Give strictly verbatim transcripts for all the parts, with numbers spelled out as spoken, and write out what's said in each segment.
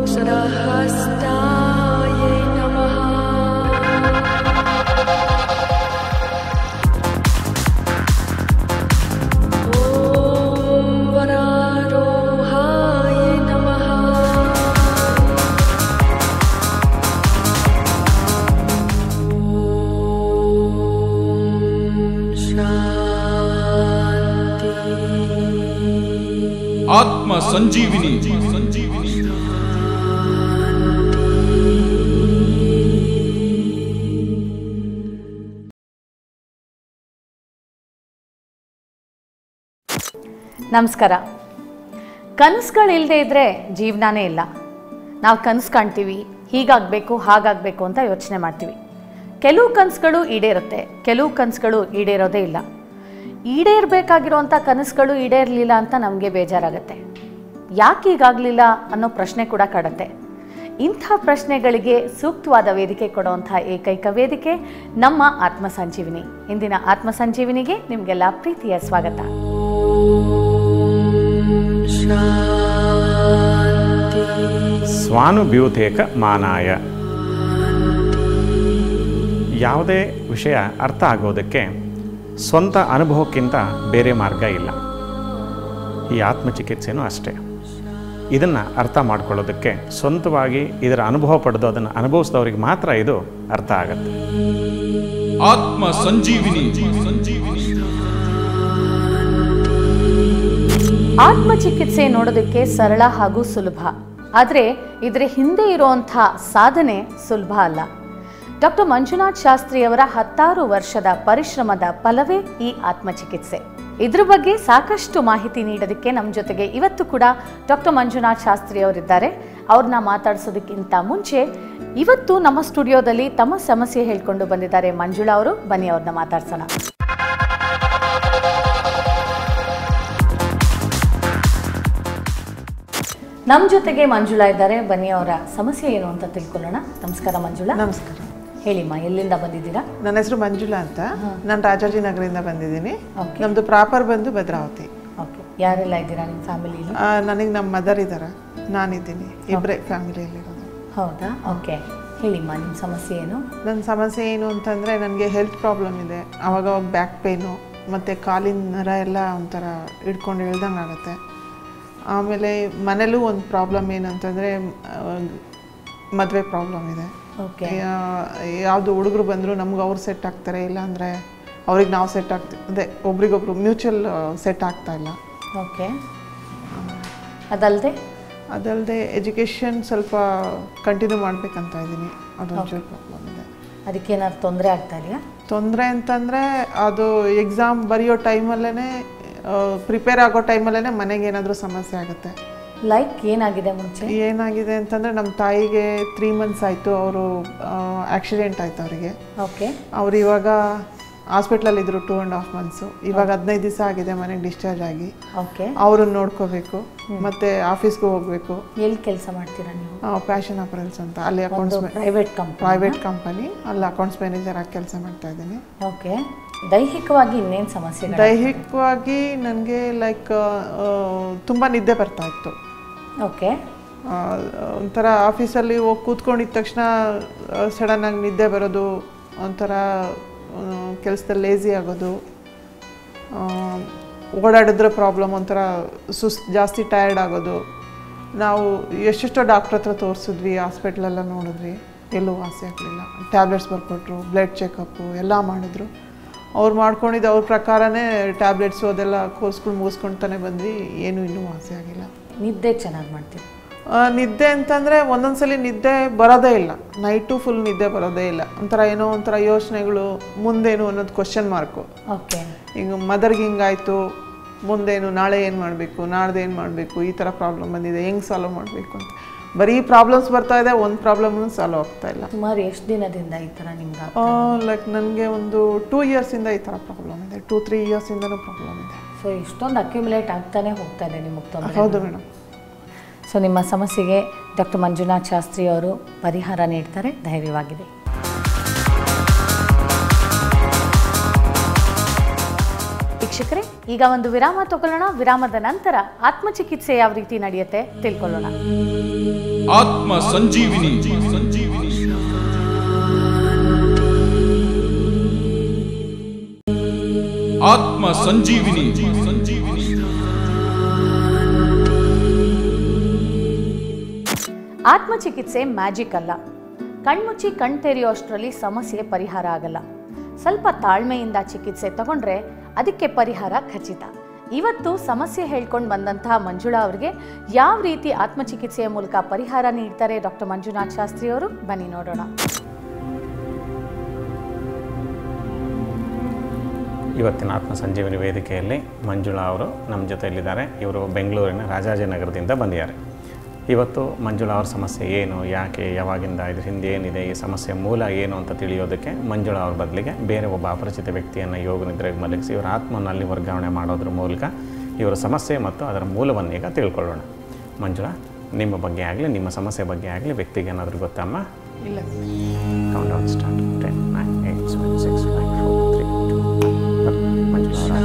ಆತ್ಮ ಸಂಜೀವಿನಿ. ನಮಸ್ಕಾರ. ಕನಸುಗಳಿಲ್ಲದೆ ಇದ್ದರೆ ಜೀವನನೇ ಇಲ್ಲ. ನಾವು ಕನಸು ಕಾಣ್ತೀವಿ, ಹೀಗಾಗಬೇಕು ಹಾಗಾಗಬೇಕು ಅಂತ ಯೋಚನೆ ಮಾಡ್ತೀವಿ. ಕೆಲವು ಕನಸುಗಳು ಈಡೇರುತ್ತೆ, ಕೆಲವು ಕನಸುಗಳು ಈಡೇರೋದೇ ಇಲ್ಲ. ಈಡೇರಬೇಕಾಗಿರೋಂಥ ಕನಸುಗಳು ಈಡೇರಲಿಲ್ಲ ಅಂತ ನಮಗೆ ಬೇಜಾರಾಗುತ್ತೆ. ಯಾಕೆ ಹೀಗಾಗಲಿಲ್ಲ ಅನ್ನೋ ಪ್ರಶ್ನೆ ಕೂಡ ಕಾಡುತ್ತೆ. ಇಂಥ ಪ್ರಶ್ನೆಗಳಿಗೆ ಸೂಕ್ತವಾದ ವೇದಿಕೆ ಕೊಡುವಂಥ ಏಕೈಕ ವೇದಿಕೆ ನಮ್ಮ ಆತ್ಮ ಸಂಜೀವಿನಿ. ಇಂದಿನ ಆತ್ಮ ಸಂಜೀವಿನಿಗೆ ನಿಮಗೆಲ್ಲ ಪ್ರೀತಿಯ ಸ್ವಾಗತ. ಸ್ವಾನುಭೂತೇಕ ಮಾನಾಯ. ಯಾವುದೇ ವಿಷಯ ಅರ್ಥ ಆಗೋದಕ್ಕೆ ಸ್ವಂತ ಅನುಭವಕ್ಕಿಂತ ಬೇರೆ ಮಾರ್ಗ ಇಲ್ಲ. ಈ ಆತ್ಮಚಿಕಿತ್ಸೆನೂ ಅಷ್ಟೇ. ಇದನ್ನು ಅರ್ಥ ಮಾಡ್ಕೊಳ್ಳೋದಕ್ಕೆ ಸ್ವಂತವಾಗಿ ಇದರ ಅನುಭವ ಪಡೆದು ಅದನ್ನು ಅನುಭವಿಸಿದವರಿಗೆ ಮಾತ್ರ ಇದು ಅರ್ಥ ಆಗುತ್ತೆ. ಆತ್ಮ ಸಂಜೀವಿನಿ. ಆತ್ಮಚಿಕಿತ್ಸೆ ನೋಡೋದಕ್ಕೆ ಸರಳ ಹಾಗೂ ಸುಲಭ, ಆದರೆ ಇದರ ಹಿಂದೆ ಇರುವಂಥ ಸಾಧನೆ ಸುಲಭ ಅಲ್ಲ. ಡಾಕ್ಟರ್ ಮಂಜುನಾಥ್ ಶಾಸ್ತ್ರಿಯವರ ಹತ್ತಾರು ವರ್ಷದ ಪರಿಶ್ರಮದ ಫಲವೇ ಈ ಆತ್ಮಚಿಕಿತ್ಸೆ. ಇದ್ರ ಬಗ್ಗೆ ಸಾಕಷ್ಟು ಮಾಹಿತಿ ನೀಡೋದಕ್ಕೆ ನಮ್ಮ ಜೊತೆಗೆ ಇವತ್ತು ಕೂಡ ಡಾಕ್ಟರ್ ಮಂಜುನಾಥ್ ಶಾಸ್ತ್ರಿ ಅವರಿದ್ದಾರೆ. ಅವ್ರನ್ನ ಮಾತಾಡಿಸೋದಕ್ಕಿಂತ ಮುಂಚೆ ಇವತ್ತು ನಮ್ಮ ಸ್ಟುಡಿಯೋದಲ್ಲಿ ತಮ್ಮ ಸಮಸ್ಯೆ ಹೇಳ್ಕೊಂಡು ಬಂದಿದ್ದಾರೆ ಮಂಜುಳಾ ಅವರು. ಬನ್ನಿ ಅವ್ರನ್ನ ಮಾತಾಡ್ಸೋಣ. ನಮ್ಮ ಜೊತೆಗೆ ಮಂಜುಳಾ ಇದ್ದಾರೆ. ಬನ್ನಿ ಅವರ ಸಮಸ್ಯೆ ಏನು ಅಂತ ತಿಳ್ಕೊಳ್ಳೋಣ. ನಮಸ್ಕಾರ ಮಂಜುಳಾ. ನಮಸ್ಕಾರ. ಹೇಳಿಮ್ಮ, ಎಲ್ಲಿಂದ ಬಂದಿದ್ದೀರಾ? ನನ್ನ ಹೆಸರು ಮಂಜುಳಾ ಅಂತ. ನಾನು ರಾಜಾಜಿನಗರದಿಂದ ಬಂದಿದ್ದೀನಿ. ನಮ್ಮದು ಪ್ರಾಪರ್ ಬಂದು ಭದ್ರಾವತಿ. ಓಕೆ. ಯಾರೆಲ್ಲ ಇದ್ದೀರಾ ನಿಮ್ಮ ಫ್ಯಾಮಿಲಿಲಿ? ನನಗೆ ನಮ್ಮ ಮದರ್ ಇದ್ದಾರೆ, ನಾನಿದ್ದೀನಿ, ಇಬ್ಬರೇ ಫ್ಯಾಮಿಲಿಯಲ್ಲಿರೋದು. ಹೌದಾ? ಓಕೆ. ಹೇಳಿಮ್ಮ, ನಿಮ್ಮ ಸಮಸ್ಯೆ ಏನು? ನನ್ನ ಸಮಸ್ಯೆ ಏನು ಅಂತಂದರೆ ನನಗೆ ಹೆಲ್ತ್ ಪ್ರಾಬ್ಲಮ್ ಇದೆ. ಅವಾಗ ಅವಾಗ ಬ್ಯಾಕ್ ಪೇನು ಮತ್ತು ಕಾಲಿನ ನರ ಎಲ್ಲ ಒಂಥರ ಹಿಡ್ಕೊಂಡು ಇಳ್ದಂಗೆ ಆಗುತ್ತೆ. ಆಮೇಲೆ ಮನೇಲೂ ಒಂದು ಪ್ರಾಬ್ಲಮ್ ಏನಂತಂದರೆ ಮದುವೆ ಪ್ರಾಬ್ಲಮ್ ಇದೆ. ಓಕೆ. ಯಾವುದು ಹುಡುಗರು ಬಂದರೂ ನಮ್ಗೆ ಅವ್ರು ಸೆಟ್ ಆಗ್ತಾರೆ, ಇಲ್ಲಾಂದರೆ ಅವ್ರಿಗೆ ನಾವು ಸೆಟ್ ಆಗ್ತೀವಿ. ಅದೇ ಒಬ್ರಿಗೊಬ್ರು ಮ್ಯೂಚುವಲ್ ಸೆಟ್ ಆಗ್ತಾ ಇಲ್ಲ. ಓಕೆ. ಅದಲ್ಲದೆ ಅದಲ್ಲದೆ ಎಜುಕೇಷನ್ ಸ್ವಲ್ಪ ಕಂಟಿನ್ಯೂ ಮಾಡಬೇಕಂತ ಇದ್ದೀನಿ. ಅದೊಂಚೂರು ಪ್ರಾಬ್ಲಮ್ ಇದೆ. ಅದಕ್ಕೇನಾದ್ರು ತೊಂದರೆ ಆಗ್ತಾ ಇದೆಯಾ? ತೊಂದರೆ ಅಂತಂದರೆ ಅದು ಎಕ್ಸಾಮ್ ಬರೆಯೋ ಟೈಮಲ್ಲೇ, ಪ್ರಿಪೇರ್ ಆಗೋ ಟೈಮಲ್ಲೇ ಮನೆಗೆ ಏನಾದರೂ ಸಮಸ್ಯೆ ಆಗುತ್ತೆ. ಲೈಕ್ ಏನಾಗಿದೆ ಮುಂಚೆ? ಏನಾಗಿದೆ ಅಂತಂದರೆ ನಮ್ಮ ತಾಯಿಗೆ ತ್ರೀ ಮಂತ್ಸ್ ಆಯಿತು, ಅವರು ಆಕ್ಸಿಡೆಂಟ್ ಆಯಿತು ಅವರಿಗೆ. ಓಕೆ. ಅವರು ಇವಾಗ ಹಾಸ್ಪಿಟ್ಲಲ್ಲಿದ್ದರು ಟೂ ಆ್ಯಂಡ್ ಹಾಫ್ ಮಂತ್ಸು. ಇವಾಗ ಹದಿನೈದು ದಿವಸ ಆಗಿದೆ ಮನೆಗೆ ಡಿಸ್ಚಾರ್ಜ್ ಆಗಿ. ಓಕೆ. ಅವ್ರನ್ನ ನೋಡ್ಕೋಬೇಕು, ಮತ್ತು ಆಫೀಸ್ಗೂ ಹೋಗಬೇಕು. ಎಲ್ಲಿ ಕೆಲಸ ಮಾಡ್ತೀರಾ ನೀವು? ಪ್ಯಾಷನ್ ಅಪರಲ್ಸ್ ಅಂತ, ಅಲ್ಲಿ accounts private company private company ಅಲ್ಲಿ ಅಕೌಂಟ್ಸ್ ಮ್ಯಾನೇಜರ್ ಆಗಿ ಕೆಲಸ ಮಾಡ್ತಾ ಇದ್ದೀನಿ. ಓಕೆ. ದೈಹಿಕವಾಗಿ ಇನ್ನೇನು ಸಮಸ್ಯೆ? ದೈಹಿಕವಾಗಿ ನನಗೆ ಲೈಕ್ ತುಂಬ ನಿದ್ದೆ ಬರ್ತಾ ಇತ್ತು. ಓಕೆ. ಒಂಥರ ಆಫೀಸಲ್ಲಿ ಹೋಗಿ ಕೂತ್ಕೊಂಡಿದ್ದ ತಕ್ಷಣ ಸಡನ್ನಾಗಿ ನಿದ್ದೆ ಬರೋದು, ಒಂಥರ ಕೆಲಸದಲ್ಲಿ ಲೇಝಿ ಆಗೋದು, ಓಡಾಡಿದ್ರೆ ಪ್ರಾಬ್ಲಮ್, ಒಂಥರ ಸುಸ್ತು, ಜಾಸ್ತಿ ಟಯರ್ಡ್ ಆಗೋದು. ನಾವು ಎಷ್ಟೆಷ್ಟೋ ಡಾಕ್ಟ್ರ್ ಹತ್ರ ತೋರಿಸಿದ್ವಿ, ಹಾಸ್ಪಿಟ್ಲೆಲ್ಲ ನೋಡಿದ್ವಿ, ಎಲ್ಲೂ ವಾಸಿ ಆಗಲಿಲ್ಲ. ಟ್ಯಾಬ್ಲೆಟ್ಸ್ ಬರ್ಕೊಟ್ರು, ಬ್ಲಡ್ ಚೆಕಪ್ಪು ಎಲ್ಲ ಮಾಡಿದ್ರು. ಅವ್ರು ಮಾಡ್ಕೊಂಡಿದ್ದು ಅವ್ರ ಪ್ರಕಾರನೇ ಟ್ಯಾಬ್ಲೆಟ್ಸು ಅದೆಲ್ಲ ಕೋರ್ಸ್ಗಳು ಮುಗಿಸ್ಕೊಳ್ತಾನೆ ಬಂದ್ವಿ, ಏನೂ ಇನ್ನೂ ವಾಸಿ ಆಗಿಲ್ಲ. ನಿದ್ದೆ ಚೆನ್ನಾಗಿ ಮಾಡ್ತೀವಿ? ನಿದ್ದೆ ಅಂತಂದರೆ ಒಂದೊಂದ್ಸಲಿ ನಿದ್ದೆ ಬರೋದೇ ಇಲ್ಲ, ನೈಟು ಫುಲ್ ನಿದ್ದೆ ಬರೋದೇ ಇಲ್ಲ. ಒಂಥರ ಏನೋ ಒಂಥರ ಯೋಚನೆಗಳು, ಮುಂದೇನು ಅನ್ನೋದು ಕ್ವಶನ್ ಮಾರ್ಕು. ಓಕೆ. ಈಗ ಮದರ್ಗೆ ಹಿಂಗಾಯಿತು, ಮುಂದೇನು, ನಾಳೆ ಏನು ಮಾಡಬೇಕು, ನಾಡ್ದು ಏನು ಮಾಡಬೇಕು, ಈ ಥರ ಪ್ರಾಬ್ಲಮ್ ಬಂದಿದೆ, ಹೆಂಗೆ ಸಾಲ್ವ್ ಮಾಡಬೇಕು ಅಂತ ಬರೀ ಪ್ರಾಬ್ಲಮ್ಸ್ ಬರ್ತಾ ಇದೆ, ಒಂದು ಪ್ರಾಬ್ಲಮ್ನು ಸಾಲ್ವ್ ಆಗ್ತಾ ಇಲ್ಲ. ಸುಮಾರು ಎಷ್ಟು ದಿನದಿಂದ ಈ ಥರ ನಿಮ್ಗೆ? ಲೈಕ್ ನನಗೆ ಒಂದು ಟೂ ಇಯರ್ಸಿಂದ ಈ ಥರ ಪ್ರಾಬ್ಲಮ್ ಇದೆ, ಟೂ ತ್ರೀ ಇಯರ್ಸಿಂದನೂ ಪ್ರಾಬ್ಲಮ್ ಇದೆ. ಸೊ ಇಷ್ಟೊಂದು ಅಕ್ಯುಮುಲೇಟ್ ಆಗ್ತಾನೆ ಹೋಗ್ತಾ ಇದೆ ನಿಮಗೆ ತೊಂದರೆ? ಹೌದು ಮೇಡಮ್. ಸೊ ನಿಮ್ಮ ಸಮಸ್ಯೆಗೆ ಡಾಕ್ಟರ್ ಮಂಜುನಾಥ್ ಶಾಸ್ತ್ರಿ ಅವರು ಪರಿಹಾರ ನೀಡ್ತಾರೆ, ಧೈರ್ಯವಾಗಿದೆ. ವೀಕ್ಷಕರೇ, ಈಗ ಒಂದು ವಿರಾಮ ತಗೊಳ್ಳೋಣ. ವಿರಾಮದ ನಂತರ ಆತ್ಮಚಿಕಿತ್ಸೆ ಯಾವ ರೀತಿ ನಡೆಯುತ್ತೆ ತಿಳ್ಕೊಳ್ಳೋಣ. ಆತ್ಮ ಸಂಜೀವಿನಿ ಸಂಜೀವಿನಿ ಆತ್ಮ ಸಂಜೀವಿನಿ ಸಂಜೀವಿನಿ ಆತ್ಮಚಿಕಿತ್ಸೆ ಮ್ಯಾಜಿಕ್ ಅಲ್ಲ. ಕಣ್ಮುಚ್ಚಿ ಕಣ್ ತೆರೆಯೋಷ್ಟರಲ್ಲಿ ಸಮಸ್ಯೆ ಪರಿಹಾರ ಆಗಲ್ಲ. ಸ್ವಲ್ಪ ತಾಳ್ಮೆಯಿಂದ ಚಿಕಿತ್ಸೆ ತಗೊಂಡ್ರೆ ಅದಕ್ಕೆ ಪರಿಹಾರ ಖಚಿತ. ಇವತ್ತು ಸಮಸ್ಯೆ ಹೇಳ್ಕೊಂಡು ಬಂದಂತಹ ಮಂಜುಳಾ ಅವರಿಗೆ ಯಾವ ರೀತಿ ಆತ್ಮಚಿಕಿತ್ಸೆಯ ಮೂಲಕ ಪರಿಹಾರ ನೀಡ್ತಾರೆ ಡಾಕ್ಟರ್ ಮಂಜುನಾಥ್ ಶಾಸ್ತ್ರಿ ಅವರು, ಬನ್ನಿ ನೋಡೋಣ. ಇವತ್ತಿನ ಆತ್ಮ ಸಂಜೀವಿನಿ ವೇದಿಕೆಯಲ್ಲಿ ಮಂಜುಳಾ ಅವರು ನಮ್ಮ ಜೊತೆಯಲ್ಲಿದ್ದಾರೆ. ಇವರು ಬೆಂಗಳೂರಿನ ರಾಜಾಜಿನಗರದಿಂದ ಬಂದಿದ್ದಾರೆ. ಇವತ್ತು ಮಂಜುಳಾ ಅವ್ರ ಸಮಸ್ಯೆ ಏನು, ಯಾಕೆ, ಯಾವಾಗಿಂದ, ಇದ್ರ ಹಿಂದೆ ಏನಿದೆ, ಈ ಸಮಸ್ಯೆ ಮೂಲ ಏನು ಅಂತ ತಿಳಿಯೋದಕ್ಕೆ ಮಂಜುಳಾ ಅವ್ರ ಬದಲಿಗೆ ಬೇರೆ ಒಬ್ಬ ಅಪರಿಚಿತ ವ್ಯಕ್ತಿಯನ್ನು ಯೋಗ ನಿದ್ರೆಗೆ ಮಲಗಿಸಿ ಇವರ ಆತ್ಮವನ್ನು ಅಲ್ಲಿ ವರ್ಗಾವಣೆ ಮಾಡೋದ್ರ ಮೂಲಕ ಇವರ ಸಮಸ್ಯೆ ಮತ್ತು ಅದರ ಮೂಲವನ್ನು ಈಗ ತಿಳ್ಕೊಳ್ಳೋಣ. ಮಂಜುಳಾ, ನಿಮ್ಮ ಬಗ್ಗೆ ಆಗಲಿ, ನಿಮ್ಮ ಸಮಸ್ಯೆ ಬಗ್ಗೆ ಆಗಲಿ ವ್ಯಕ್ತಿಗೆ ಏನಾದರೂ ಗೊತ್ತಮ್ಮ? ಇಲ್ಲ countdown start. Ten, nine, eight, seven, six, five, four, three, two, Manjula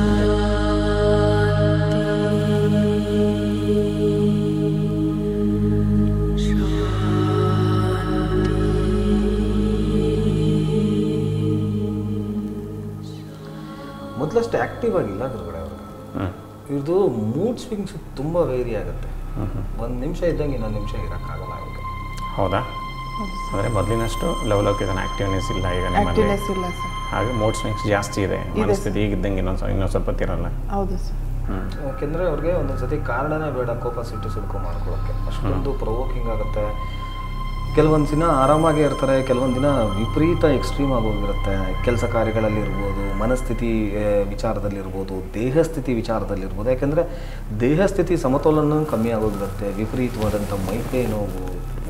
ಮೊದಲಷ್ಟು ಆ್ಯಕ್ಟಿವ್ ಆಗಿಲ್ಲ ಗುರುಗಳೇ ಅವ್ರಿಗೆ. ಇವ್ರದ್ದು ಮೂಡ್ ಸ್ವಿಂಗ್ಸ್ ತುಂಬ ವೇರಿ ಆಗುತ್ತೆ. ಒಂದು ನಿಮಿಷ ಇದ್ದಂಗೆ ಇನ್ನೊಂದು ನಿಮಿಷ ಇರೋಕ್ಕಾಗಲ್ಲ ಅವ್ರಿಗೆ. ಹೌದಾ? ಅಂದರೆ ಮೊದಲಿನಷ್ಟು ಲವಲೌಕಿಕ ಆ್ಯಕ್ಟಿವ್ನೆಸ್ ಇಲ್ಲ ಈಗ ನಿಮ್ಮಲ್ಲಿ, ಆಕ್ಟಿವ್ನೆಸ್ ಇಲ್ಲ ಸರ್. ಹಾಗೆ ಮೂಡ್ ಸ್ವಿಂಗ್ಸ್ ಜಾಸ್ತಿ ಇದೆ, ಮನಸ್ಥಿತಿ ಈಗಿದ್ದಂಗೆ ಇನ್ನೊಂದು ಇನ್ನೊಂದು ಸ್ವಲ್ಪ ತಿರಲ್ಲ. ಹೌದು ಸರ್. ಯಾಕೆಂದರೆ ಅವ್ರಿಗೆ ಒಂದೊಂದು ಸತಿ ಕಾರಣನೇ ಬೇಡ ಕೋಪ ಸಿಟ್ಟು ಸಿಡ್ಕೊ ಮಾಡ್ಕೊಳ್ಳೋಕ್ಕೆ. ಅಷ್ಟೊಂದು ಪ್ರವೋಕಿಂಗ್ ಆಗುತ್ತೆ. ಕೆಲವೊಂದು ದಿನ ಆರಾಮಾಗೇ ಇರ್ತಾರೆ, ಕೆಲವೊಂದು ದಿನ ವಿಪರೀತ ಎಕ್ಸ್ಟ್ರೀಮ್ ಆಗೋಗಿರುತ್ತೆ. ಕೆಲಸ ಕಾರ್ಯಗಳಲ್ಲಿರ್ಬೋದು, ಮನಸ್ಥಿತಿ ವಿಚಾರದಲ್ಲಿರ್ಬೋದು, ದೇಹಸ್ಥಿತಿ ವಿಚಾರದಲ್ಲಿರ್ಬೋದು. ಯಾಕೆಂದರೆ ದೇಹಸ್ಥಿತಿ ಸಮತೋಲನ ಕಮ್ಮಿ ಆಗೋಗಿರುತ್ತೆ. ವಿಪರೀತವಾದಂಥ ಮೈಕೈ ನೋವು